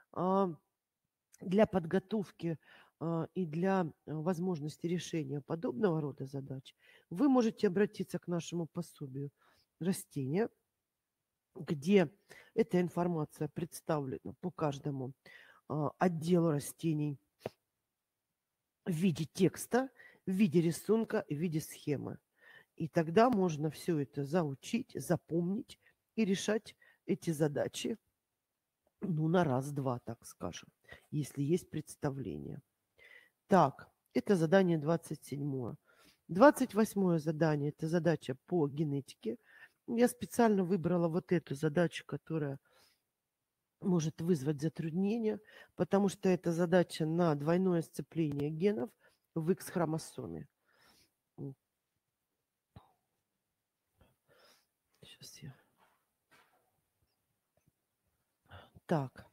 для подготовки и для возможности решения подобного рода задач вы можете обратиться к нашему пособию «Растения», где эта информация представлена по каждому отделу растений в виде текста, в виде рисунка, в виде схемы. И тогда можно все это заучить, запомнить и решать эти задачи, ну, на раз-два, так скажем, если есть представление. Так, это задание двадцать седьмое. двадцать восьмое задание – это задача по генетике. Я специально выбрала вот эту задачу, которая может вызвать затруднения, потому что это задача на двойное сцепление генов в X-хромосоме. Сейчас я... Так.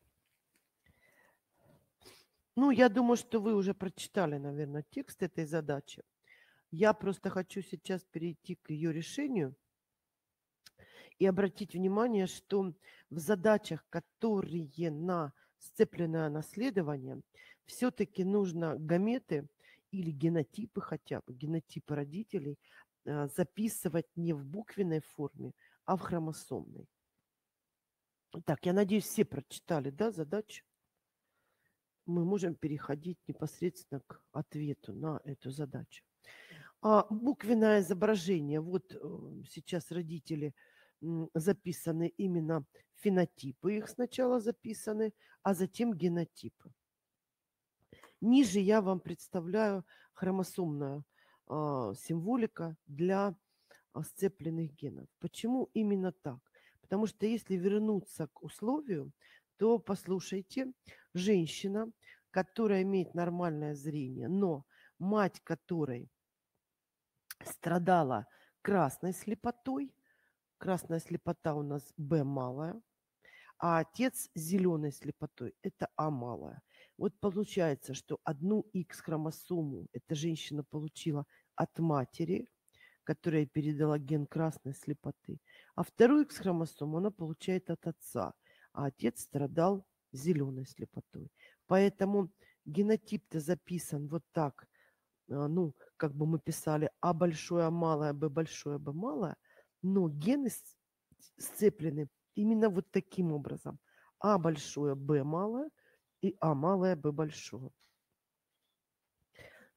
Ну, я думаю, что вы уже прочитали, наверное, текст этой задачи. Я просто хочу сейчас перейти к ее решению и обратить внимание, что в задачах, которые на сцепленное наследование, все-таки нужно гаметы или генотипы хотя бы, генотипы родителей записывать не в буквенной форме, а в хромосомной. Так, я надеюсь, все прочитали, да, задачу? Мы можем переходить непосредственно к ответу на эту задачу. А буквенное изображение, вот сейчас родители записаны именно фенотипы, их сначала записаны, а затем генотипы. Ниже я вам представляю хромосомную э, символика для э, сцепленных генов. Почему именно так? Потому что если вернуться к условию, то послушайте, женщина, которая имеет нормальное зрение, но мать которой страдала красной слепотой, красная слепота у нас Б малая, а отец зеленой слепотой – это А малая. Вот получается, что одну Х-хромосому эта женщина получила от матери, которая передала ген красной слепоты, а вторую Х-хромосому она получает от отца, а отец страдал зеленой слепотой. Поэтому генотип-то записан вот так, ну, как бы мы писали А большое, А малое, Б большое, Б малое, но гены сцеплены именно вот таким образом. А большое, Б малое и А малое, Б большое.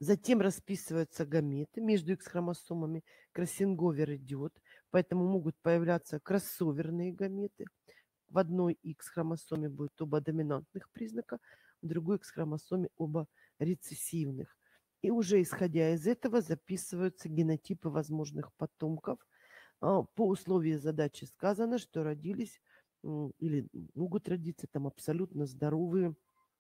Затем расписываются гаметы между X-хромосомами. Кроссинговер идет, поэтому могут появляться кроссоверные гаметы. В одной X-хромосоме будет оба доминантных признака, в другой X-хромосоме оба рецессивных. И уже исходя из этого записываются генотипы возможных потомков. По условию задачи сказано, что родились или могут родиться там абсолютно здоровые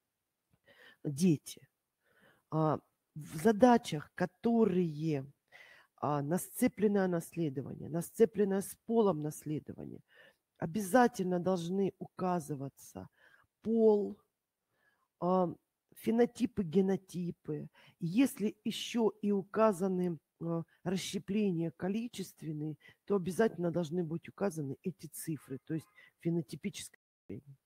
дети. В задачах, которые на сцепленное наследование, на сцепленное с полом наследование, обязательно должны указываться пол, фенотипы, генотипы. Если еще и указаны расщепления количественные, то обязательно должны быть указаны эти цифры, то есть фенотипическое расщепление.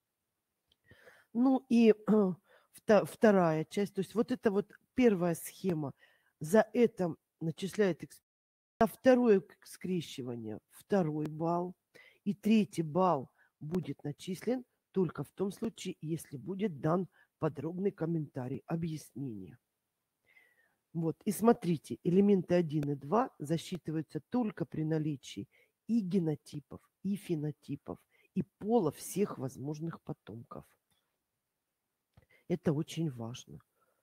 Ну и вторая часть, то есть вот это вот первая схема, за это начисляет за второе скрещивание второй балл, и третий балл будет начислен только в том случае, если будет дан подробный комментарий, объяснение. Вот, и смотрите, элементы один и два засчитываются только при наличии и генотипов, и фенотипов, и пола всех возможных потомков. Это очень важно.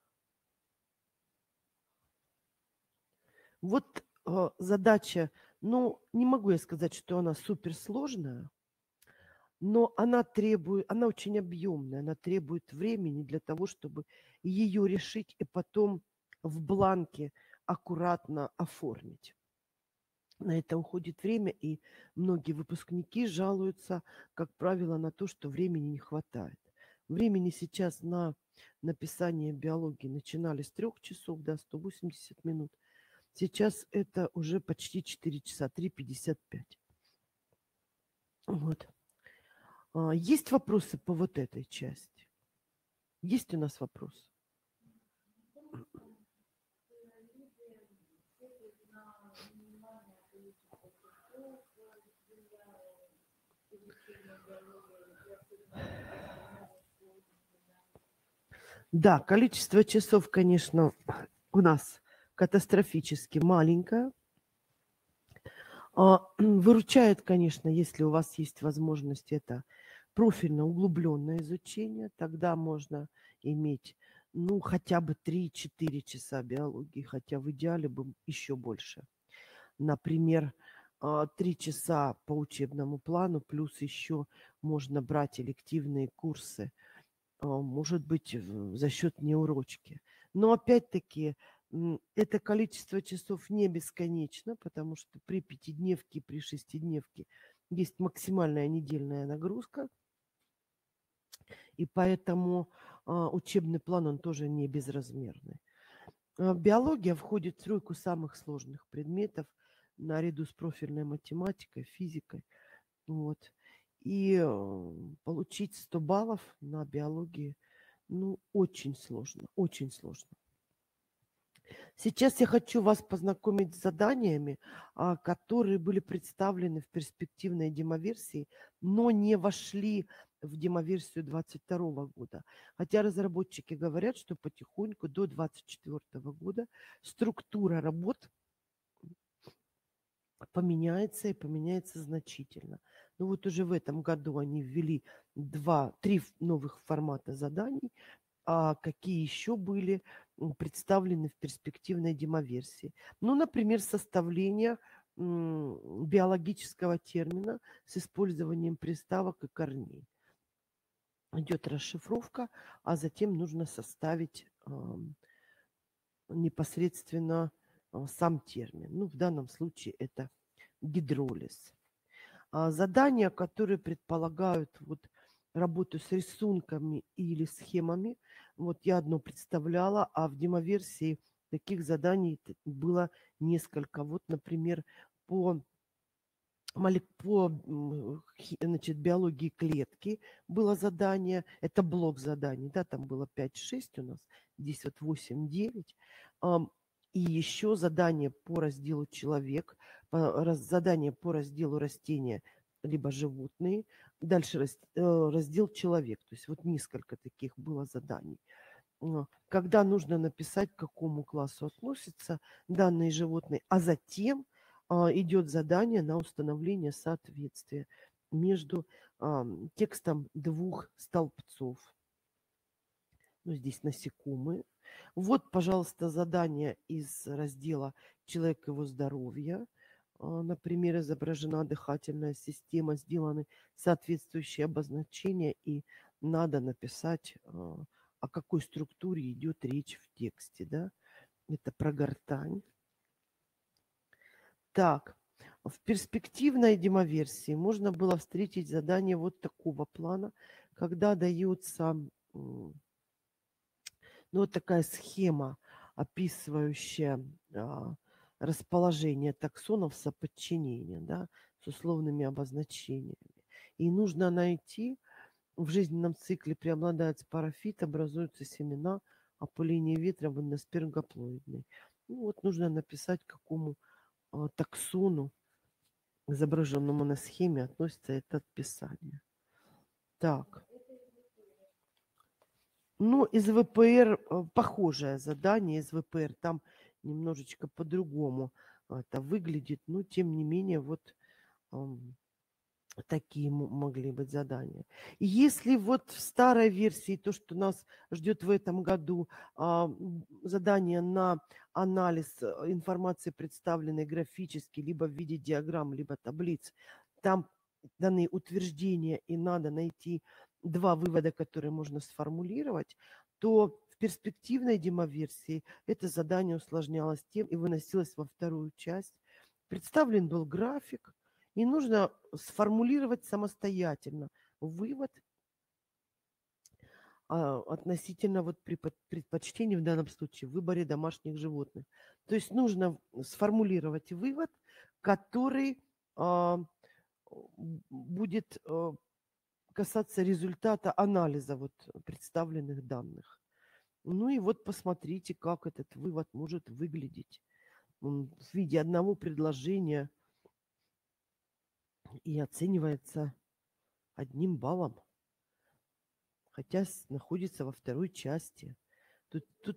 Вот э, задача, ну, не могу я сказать, что она суперсложная, но она требует, она очень объемная, она требует времени для того, чтобы ее решить и потом в бланке аккуратно оформить. На это уходит время, и многие выпускники жалуются, как правило, на то, что времени не хватает. Времени сейчас на написание биологии начинали с трех часов до сто восемьдесят минут. Сейчас это уже почти четыре часа, три пятьдесят пять. Вот. Есть вопросы по вот этой части? Есть у нас вопросы? Да, количество часов, конечно, у нас катастрофически маленькое. Выручает, конечно, если у вас есть возможность, это профильно углубленное изучение, тогда можно иметь, ну, хотя бы три-четыре часа биологии, хотя в идеале бы еще больше. Например, три часа по учебному плану, плюс еще можно брать элективные курсы, может быть, за счет неурочки. Но опять-таки это количество часов не бесконечно, потому что при пятидневке, при шестидневке есть максимальная недельная нагрузка. И поэтому учебный план, он тоже не безразмерный. Биология входит в тройку самых сложных предметов наряду с профильной математикой, физикой. Вот. И получить сто баллов на биологии, ну, очень сложно, очень сложно. Сейчас я хочу вас познакомить с заданиями, которые были представлены в перспективной демоверсии, но не вошли в демоверсию двадцать второго года. Хотя разработчики говорят, что потихоньку до двадцать четвёртого года структура работ поменяется и поменяется значительно. Ну вот уже в этом году они ввели два, три новых формата заданий, а какие еще были представлены в перспективной демоверсии. Ну, например, составление м, биологического термина с использованием приставок и корней. Идет расшифровка, а затем нужно составить э, непосредственно э, сам термин. Ну, в данном случае это гидролиз. А задания, которые предполагают вот работу с рисунками или схемами, вот я одно представляла, а в демоверсии таких заданий было несколько. Вот, например, по, по значит, биологии клетки было задание, это блок заданий, да, там было пять-шесть у нас, здесь вот восемь-девять. И еще задание по разделу человек, задание по разделу растения, либо животные, дальше раздел человек. То есть вот несколько таких было заданий. когда нужно написать, к какому классу относятся данные животные, а затем а, идет задание на установление соответствия между а, текстом двух столбцов. Ну, здесь насекомые. Вот, пожалуйста, задание из раздела «Человек и его здоровье». Например, изображена дыхательная система, сделаны соответствующие обозначения, и надо написать, о какой структуре идет речь в тексте. Да? Это про гортань. Так, в перспективной демоверсии можно было встретить задание вот такого плана, когда дается... Ну, вот такая схема, описывающая а, расположение таксонов соподчинения, да, с условными обозначениями. И нужно найти, в жизненном цикле преобладает спорофит, образуются семена, опыление ветром эндосперм гаплоидный. Ну, вот нужно написать, к какому а, таксону, изображенному на схеме, относится это описание. Так. Ну, из ВПР похожее задание из ВПР. Там немножечко по-другому это выглядит. Но, тем не менее, вот эм, такие могли быть задания. И если вот в старой версии, то, что нас ждет в этом году, э, задание на анализ информации, представленной графически, либо в виде диаграмм, либо таблиц, там даны утверждения, и надо найти два вывода, которые можно сформулировать, то в перспективной демоверсии это задание усложнялось тем и выносилось во вторую часть. Представлен был график, и нужно сформулировать самостоятельно вывод а, относительно вот предпочтений в данном случае в выборе домашних животных. То есть нужно сформулировать вывод, который а, будет а, касаться результата анализа вот представленных данных. Ну и вот посмотрите, как этот вывод может выглядеть в виде одного предложения и оценивается одним баллом, хотя находится во второй части. Тут, тут...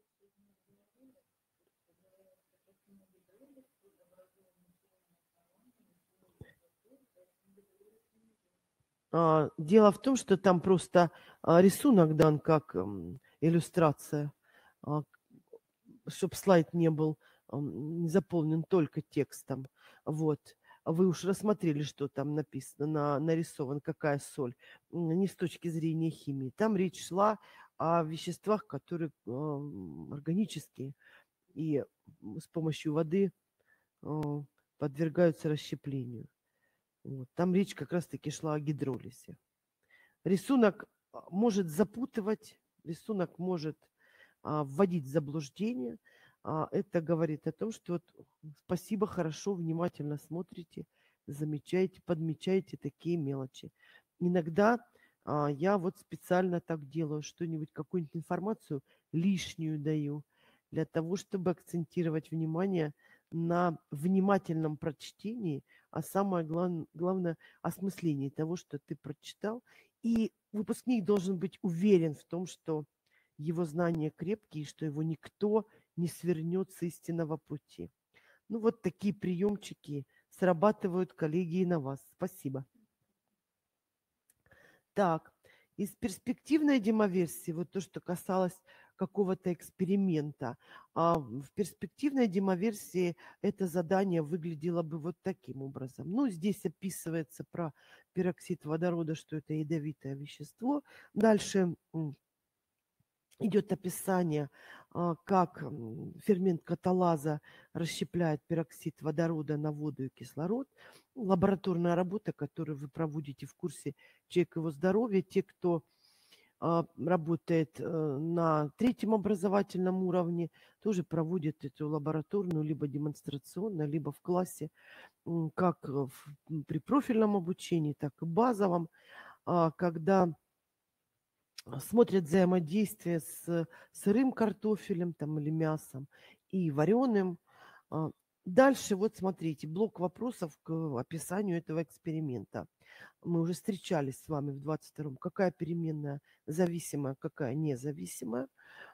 А, дело в том, что там просто а, рисунок дан как м, иллюстрация, а, чтобы слайд не был м, заполнен только текстом. Вот. Вы уж рассмотрели, что там написано, на, нарисован, какая соль. Не с точки зрения химии. Там речь шла о веществах, которые э, органические и с помощью воды э, подвергаются расщеплению. Вот. Там речь как раз-таки шла о гидролизе. Рисунок может запутывать, рисунок может а, вводить в заблуждение. А, это говорит о том, что вот, спасибо, хорошо, внимательно смотрите, замечаете, подмечаете такие мелочи. Иногда а, я вот специально так делаю, что-нибудь, какую-нибудь информацию лишнюю даю, для того, чтобы акцентировать внимание на внимательном прочтении, а самое главное, главное осмыслении того, что ты прочитал. И выпускник должен быть уверен в том, что его знания крепкие, что его никто не свернет с истинного пути. Ну вот такие приемчики срабатывают, коллеги, и на вас. Спасибо. Так, из перспективной демоверсии, вот то, что касалось какого-то эксперимента, а в перспективной демоверсии это задание выглядело бы вот таким образом. Ну, здесь описывается про пероксид водорода, что это ядовитое вещество. Дальше идет описание, как фермент каталаза расщепляет пероксид водорода на воду и кислород. Лабораторная работа, которую вы проводите в курсе «Человек и его здоровье». Те, кто работает на третьем образовательном уровне, тоже проводят эту лабораторную либо демонстрационно, либо в классе, как при профильном обучении, так и базовом, когда смотрят взаимодействие с сырым картофелем там, или мясом и вареным. Дальше вот смотрите, блок вопросов к описанию этого эксперимента. Мы уже встречались с вами в двадцать втором. Какая переменная зависимая, какая независимая.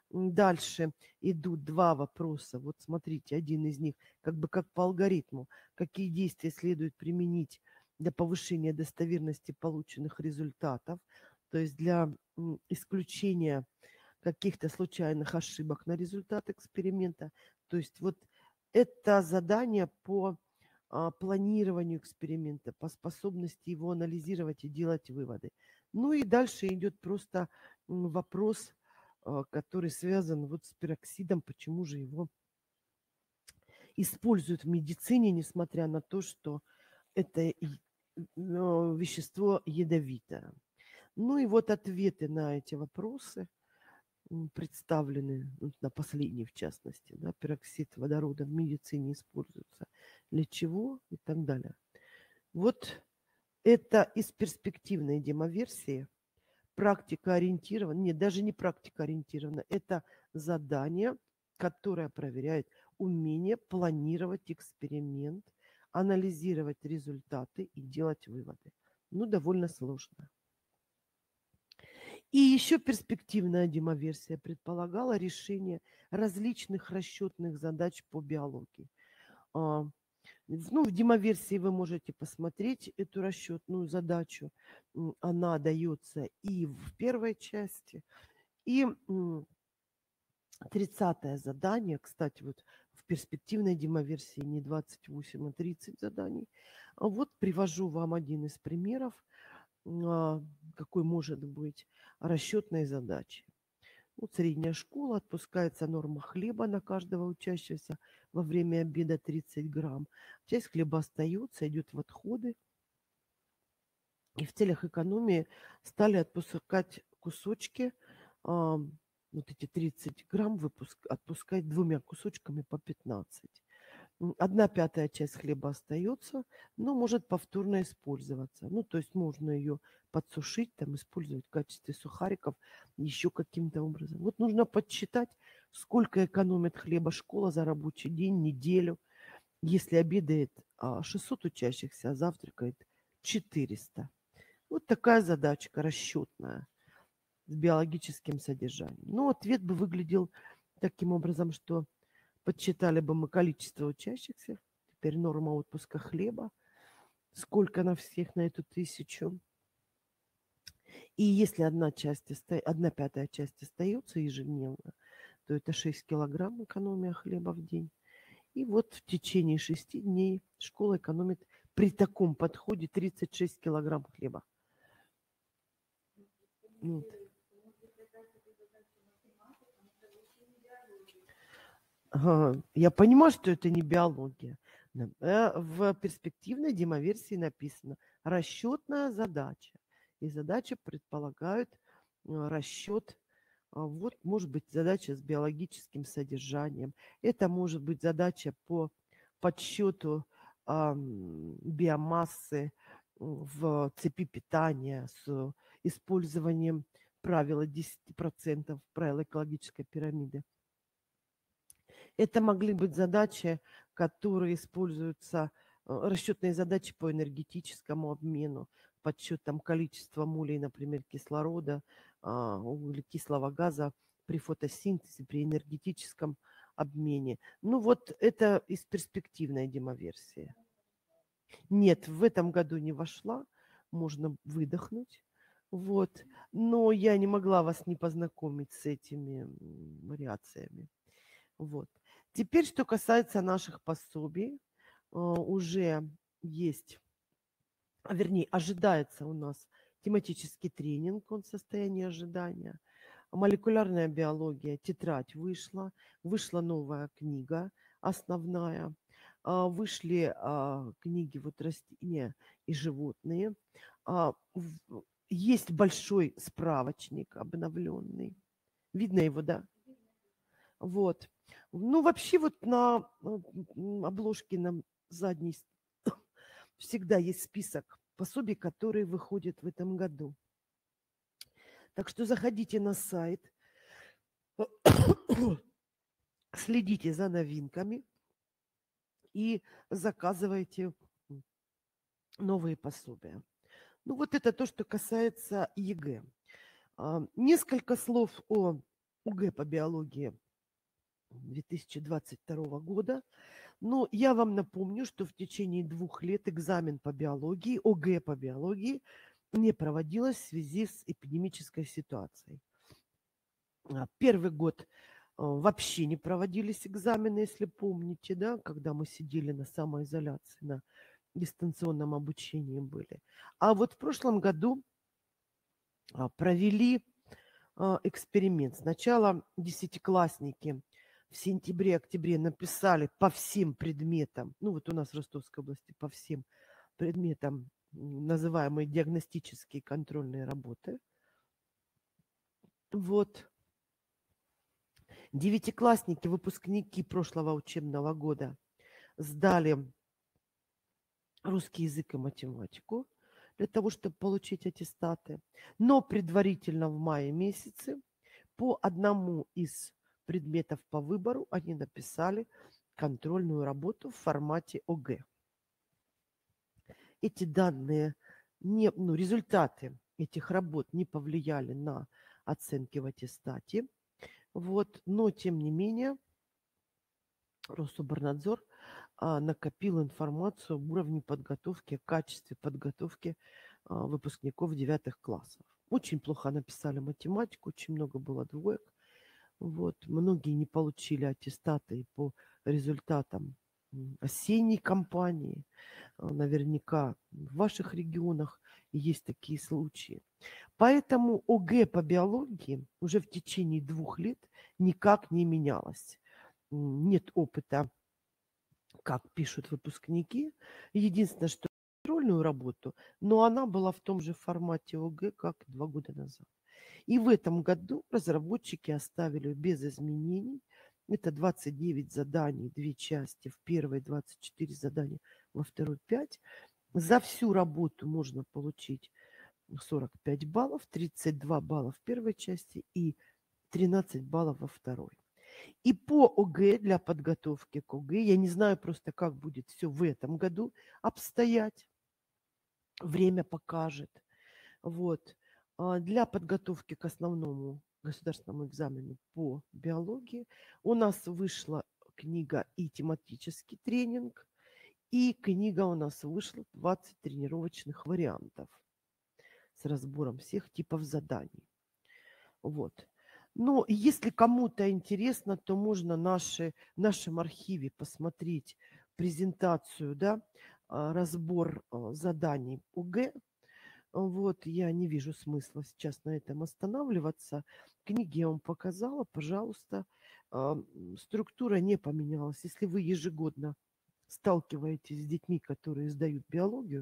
Дальше идут два вопроса. Вот смотрите, один из них как бы как по алгоритму. Какие действия следует применить для повышения достоверности полученных результатов, то есть для исключения каких-то случайных ошибок на результат эксперимента. То есть вот это задание по а, планированию эксперимента, по способности его анализировать и делать выводы. Ну и дальше идет просто вопрос, а, который связан вот с пероксидом, почему же его используют в медицине, несмотря на то, что это и, ну, вещество ядовитое. Ну и вот ответы на эти вопросы представлены, ну, на последний в частности, да, пероксид водорода в медицине используется, для чего и так далее. Вот это из перспективной демоверсии, практика ориентирована, нет, даже не практика ориентирована, это задание, которое проверяет умение планировать эксперимент, анализировать результаты и делать выводы. Ну, довольно сложно. И еще перспективная демоверсия предполагала решение различных расчетных задач по биологии. Ну, в демоверсии вы можете посмотреть эту расчетную задачу. Она дается и в первой части, и тридцатое задание, кстати, вот в перспективной демоверсии не двадцать восемь, а тридцать заданий. Вот привожу вам один из примеров, какой может быть расчетной задачи. Вот средняя школа, отпускается норма хлеба на каждого учащегося во время обеда тридцать грамм. Часть хлеба остается, идет в отходы. И в целях экономии стали отпускать кусочки, а, вот эти тридцать грамм выпуск, отпускать двумя кусочками по пятнадцать. Одна пятая часть хлеба остается, но может повторно использоваться. Ну, то есть можно ее подсушить, там, использовать в качестве сухариков еще каким-то образом. Вот нужно подсчитать, сколько экономит хлеба школа за рабочий день, неделю. Если обедает шестьсот учащихся, а завтракает четыреста. Вот такая задачка расчетная с биологическим содержанием. Ну, ответ бы выглядел таким образом, что подсчитали бы мы количество учащихся, теперь норма отпуска хлеба, сколько на всех на эту тысячу. И если одна, часть, одна пятая часть остается ежедневно, то это шесть килограмм экономия хлеба в день. И вот в течение шести дней школа экономит при таком подходе тридцать шесть килограмм хлеба. Вот. Я понимаю, что это не биология. В перспективной демоверсии написано расчетная задача. И задачи предполагают расчет. Вот может быть задача с биологическим содержанием. Это может быть задача по подсчету э, биомассы в цепи питания с использованием правила десять процентов, правила экологической пирамиды. Это могли быть задачи, которые используются, расчетные задачи по энергетическому обмену, подсчет там количества молей, например, кислорода, углекислого газа при фотосинтезе, при энергетическом обмене. Ну вот это из перспективной демоверсии. Нет, в этом году не вошла, можно выдохнуть. Вот. Но я не могла вас не познакомить с этими вариациями. Вот. Теперь, что касается наших пособий, уже есть, а вернее, ожидается у нас тематический тренинг, он в состоянии ожидания. Молекулярная биология, тетрадь вышла, вышла новая книга основная, вышли книги вот растения и животные, есть большой справочник обновленный, видно его, да? Вот. Ну, вообще вот на обложке на задней всегда есть список пособий, которые выходят в этом году. Так что заходите на сайт, следите за новинками и заказывайте новые пособия. Ну, вот это то, что касается ЕГЭ. Несколько слов о ОГЭ по биологии две тысячи двадцать второго года. Но я вам напомню, что в течение двух лет экзамен по биологии, ОГЭ по биологии не проводилось в связи с эпидемической ситуацией. Первый год вообще не проводились экзамены, если помните, да, когда мы сидели на самоизоляции, на дистанционном обучении были. А вот в прошлом году провели эксперимент. Сначала десятиклассники в сентябре-октябре написали по всем предметам, ну вот у нас в Ростовской области по всем предметам называемые диагностические контрольные работы. Вот. Девятиклассники, выпускники прошлого учебного года сдали русский язык и математику для того, чтобы получить аттестаты. Но предварительно в мае месяце по одному из предметов по выбору они написали контрольную работу в формате ОГЭ. Эти данные, не, ну, результаты этих работ не повлияли на оценки в аттестате. Вот, но, тем не менее, Рособорнадзор а, накопил информацию об уровне подготовки, о качестве подготовки а, выпускников девятых классов. Очень плохо написали математику, очень много было двоек. Вот, многие не получили аттестаты по результатам осенней кампании. Наверняка в ваших регионах есть такие случаи. Поэтому ОГЭ по биологии уже в течение двух лет никак не менялось. Нет опыта, как пишут выпускники. Единственное, что контрольную работу, но она была в том же формате ОГЭ, как два года назад. И в этом году разработчики оставили без изменений. Это двадцать девять заданий, две части. В первой двадцать четыре задания, во второй пять. За всю работу можно получить сорок пять баллов, тридцать два балла в первой части и тринадцать баллов во второй. И по ОГЭ, для подготовки к ОГЭ, я не знаю просто, как будет все в этом году обстоять. Время покажет. Вот. Для подготовки к основному государственному экзамену по биологии у нас вышла книга и тематический тренинг, и книга у нас вышла двадцать тренировочных вариантов с разбором всех типов заданий. Вот. Но если кому-то интересно, то можно наши, в нашем архиве посмотреть презентацию, да, разбор заданий ОГЭ. Вот, я не вижу смысла сейчас на этом останавливаться. Книги я вам показала, пожалуйста. Структура не поменялась. Если вы ежегодно сталкиваетесь с детьми, которые сдают биологию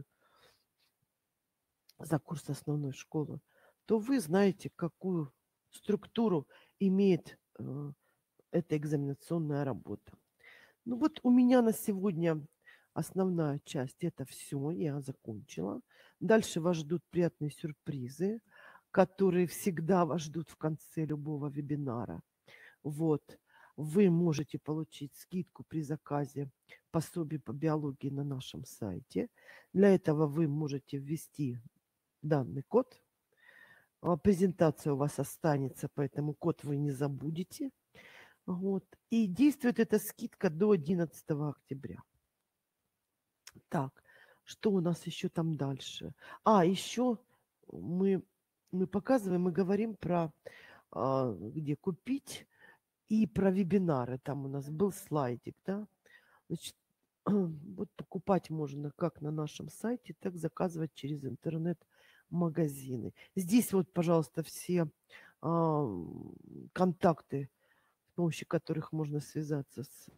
за курс основной школы, то вы знаете, какую структуру имеет э, эта экзаменационная работа. Ну вот у меня на сегодня основная часть, это все, я закончила. Дальше вас ждут приятные сюрпризы, которые всегда вас ждут в конце любого вебинара. Вот, вы можете получить скидку при заказе пособий по биологии на нашем сайте. Для этого вы можете ввести данный код. Презентация у вас останется, поэтому код вы не забудете. Вот. И действует эта скидка до одиннадцатого октября. Так, что у нас еще там дальше? А, еще мы, мы показываем, мы говорим про а, где купить и про вебинары. Там у нас был слайдик, да? Значит, вот покупать можно как на нашем сайте, так заказывать через интернет-магазины. Здесь вот, пожалуйста, все а, контакты, с помощью которых можно связаться с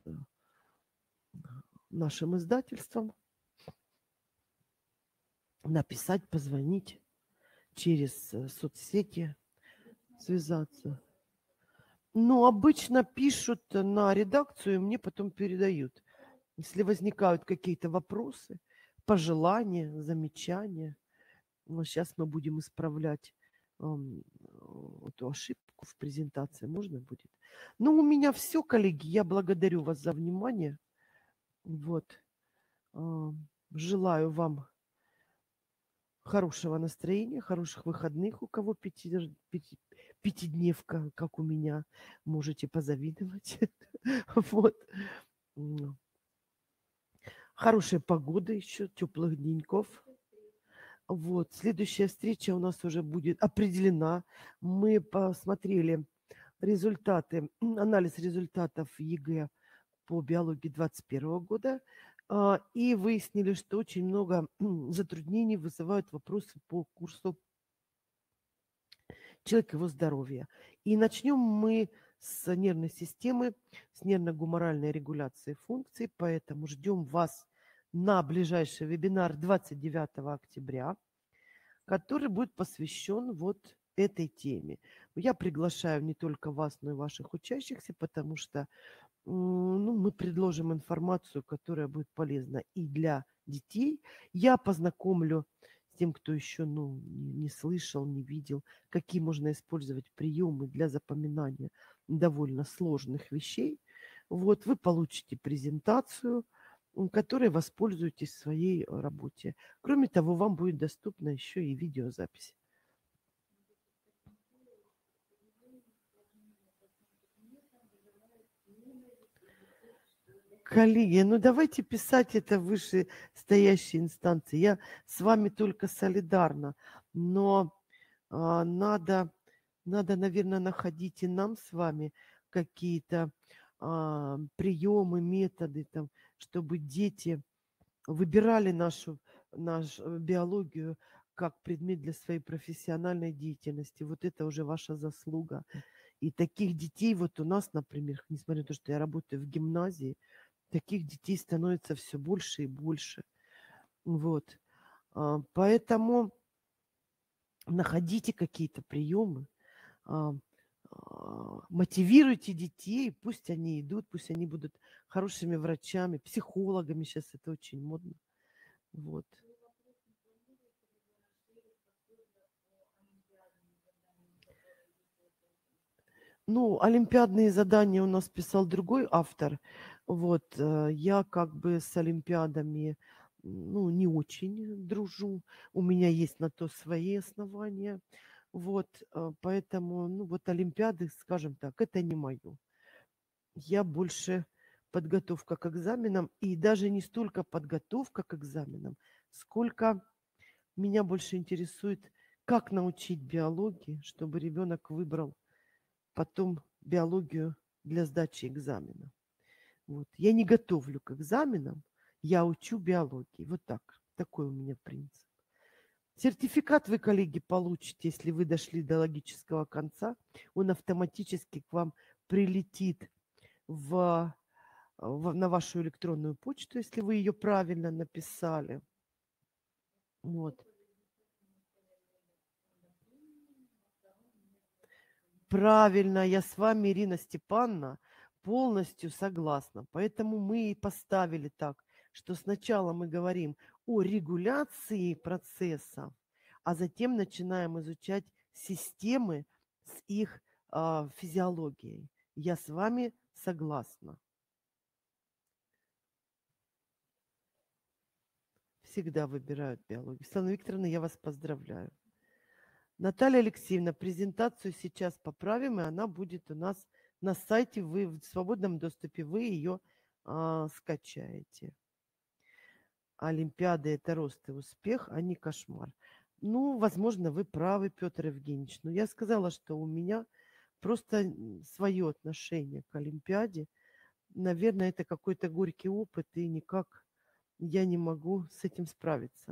нашим издательством, написать, позвонить, через соцсети связаться. Ну, обычно пишут на редакцию, мне потом передают. Если возникают какие-то вопросы, пожелания, замечания, вот сейчас мы будем исправлять э, эту ошибку в презентации, можно будет. Ну, у меня все, коллеги, я благодарю вас за внимание. Вот. Э, желаю вам хорошего настроения, хороших выходных, у кого пяти, пяти, пятидневка, как у меня, можете позавидовать. Вот. Хорошая погода еще, теплых деньков. Вот. Следующая встреча у нас уже будет определена. Мы посмотрели результаты, анализ результатов ЕГЭ по биологии двадцать первого года и выяснили, что очень много затруднений вызывают вопросы по курсу человека, его здоровья. И начнем мы с нервной системы, с нервно-гуморальной регуляции функций, поэтому ждем вас на ближайший вебинар двадцать девятого октября, который будет посвящен вот этой теме. Я приглашаю не только вас, но и ваших учащихся, потому что ну, мы предложим информацию, которая будет полезна и для детей. Я познакомлю с тем, кто еще ну, не слышал, не видел, какие можно использовать приемы для запоминания довольно сложных вещей. Вот вы получите презентацию, которой воспользуетесь в своей работе. Кроме того, вам будет доступна еще и видеозапись. Коллеги, ну давайте писать это выше стоящей инстанции. Я с вами только солидарна, но а, надо, надо, наверное, находить и нам с вами какие-то а, приемы, методы, там, чтобы дети выбирали нашу, нашу биологию как предмет для своей профессиональной деятельности. Вот это уже ваша заслуга. И таких детей вот у нас, например, несмотря на то, что я работаю в гимназии, таких детей становится все больше и больше. Вот. Поэтому находите какие-то приемы, мотивируйте детей, пусть они идут, пусть они будут хорошими врачами, психологами. Сейчас это очень модно. Вот. Ну, олимпиадные задания у нас писал другой автор. Вот, я как бы с олимпиадами, ну, не очень дружу. У меня есть на то свои основания. Вот, поэтому, ну, вот олимпиады, скажем так, это не мое. Я больше подготовка к экзаменам, и даже не столько подготовка к экзаменам, сколько меня больше интересует, как научить биологии, чтобы ребенок выбрал потом биологию для сдачи экзамена. Вот. Я не готовлю к экзаменам, я учу биологии. Вот так. Такой у меня принцип. Сертификат вы, коллеги, получите, если вы дошли до логического конца. Он автоматически к вам прилетит в, в, на вашу электронную почту, если вы ее правильно написали. Вот. Правильно, я с вами, Ирина Степановна, полностью согласна. Поэтому мы и поставили так, что сначала мы говорим о регуляции процесса, а затем начинаем изучать системы с их э, физиологией. Я с вами согласна. Всегда выбирают биологию. Светлана Викторовна, я вас поздравляю. Наталья Алексеевна, презентацию сейчас поправим, и она будет у нас на сайте, вы в свободном доступе, вы ее а, скачаете. Олимпиада – это рост и успех, а не кошмар. Ну, возможно, вы правы, Петр Евгеньевич, но я сказала, что у меня просто свое отношение к Олимпиаде. Наверное, это какой-то горький опыт, и никак я не могу с этим справиться.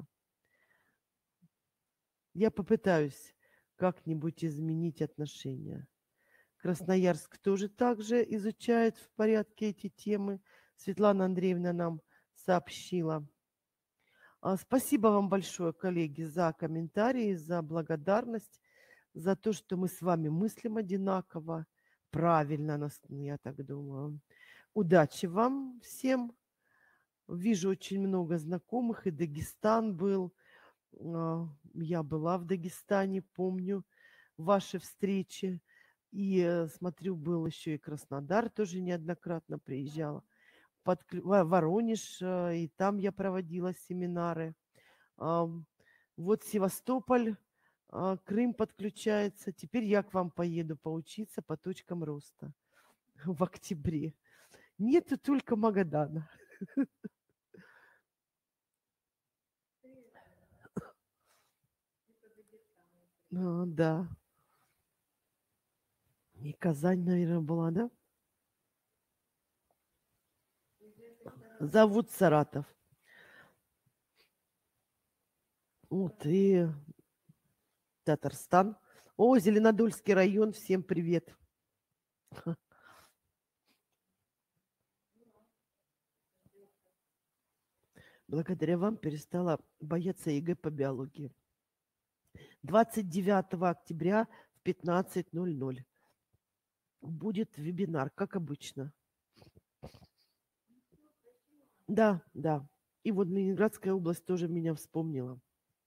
Я попытаюсь как-нибудь изменить отношения. Красноярск тоже также изучает в порядке эти темы. Светлана Андреевна нам сообщила. Спасибо вам большое, коллеги, за комментарии, за благодарность, за то, что мы с вами мыслим одинаково, правильно, я так думаю. Удачи вам всем. Вижу очень много знакомых, и Дагестан был. Я была в Дагестане, помню ваши встречи. И смотрю, был еще и Краснодар, тоже неоднократно приезжала. Под Воронеж, и там я проводила семинары. Вот Севастополь, а, Крым подключается. Теперь я к вам поеду поучиться по точкам роста в октябре. Нету только Магадана. Ну, да. И Казань, наверное, была, да? Зовут Саратов. Вот, и Татарстан. О, Зеленодольский район, всем привет. Благодаря вам перестала бояться ЕГЭ по биологии. двадцать девятого октября в пятнадцать ноль ноль будет вебинар, как обычно. Да, да. И вот Ленинградская область тоже меня вспомнила.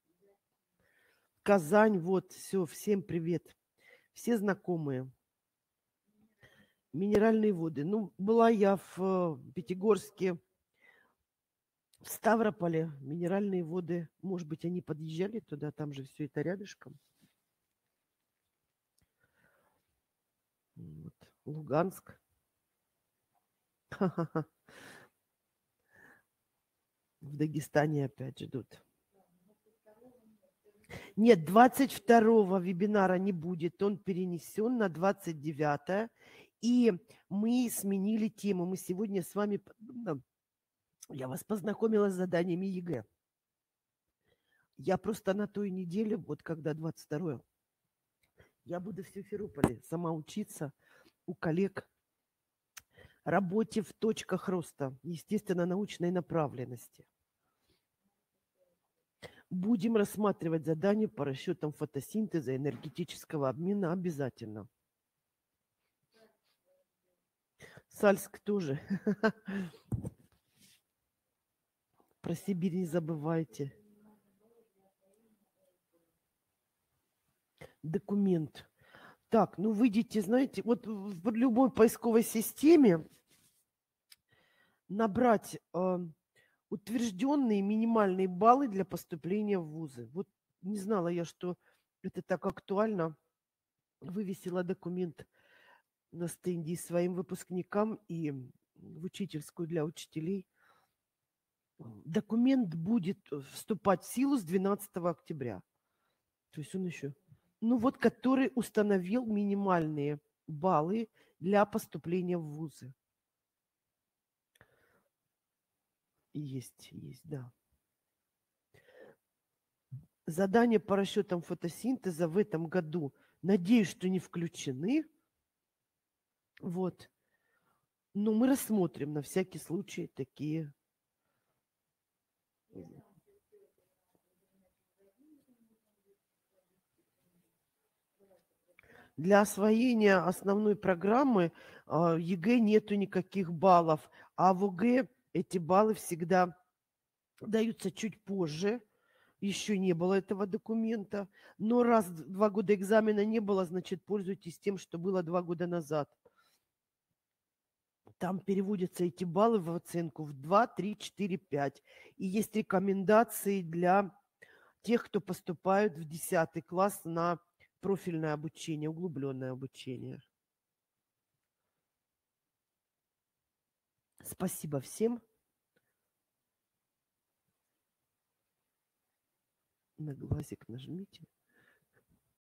Казань, вот, все, всем привет. Все знакомые. Минеральные воды. Ну, была я в Пятигорске, в Ставрополе. Минеральные воды, может быть, они подъезжали туда, там же все это рядышком. Вот. Луганск. Ха-ха-ха. В Дагестане опять ждут. Нет, двадцать второго вебинара не будет, он перенесен на двадцать девятое. И мы сменили тему. Мы сегодня с вами... Я вас познакомила с заданиями ЕГЭ. Я просто на той неделе, вот когда двадцать второе, я буду в Симферополе сама учиться у коллег работе в точках роста, естественно, научной направленности. Будем рассматривать задания по расчетам фотосинтеза, энергетического обмена обязательно. Сальск тоже. Про Сибирь не забывайте. Документ. Так, ну выйдите, знаете, вот в любой поисковой системе набрать э, утвержденные минимальные баллы для поступления в вузы. Вот не знала я, что это так актуально. Вывесила документ на стенде своим выпускникам и в учительскую для учителей. Документ будет вступать в силу с двенадцатого октября. То есть он еще... Ну вот, который установил минимальные баллы для поступления в вузы. Есть, есть, да. Задания по расчетам фотосинтеза в этом году, надеюсь, что не включены. Вот. Но мы рассмотрим на всякий случай такие. Для освоения основной программы ЕГЭ нету никаких баллов, а в ОГЭ эти баллы всегда даются чуть позже. Еще не было этого документа. Но раз два года экзамена не было, значит, пользуйтесь тем, что было два года назад. Там переводятся эти баллы в оценку в два, три, четыре, пять. И есть рекомендации для тех, кто поступают в десятый класс на профильное обучение, углубленное обучение. Спасибо всем. На глазик нажмите.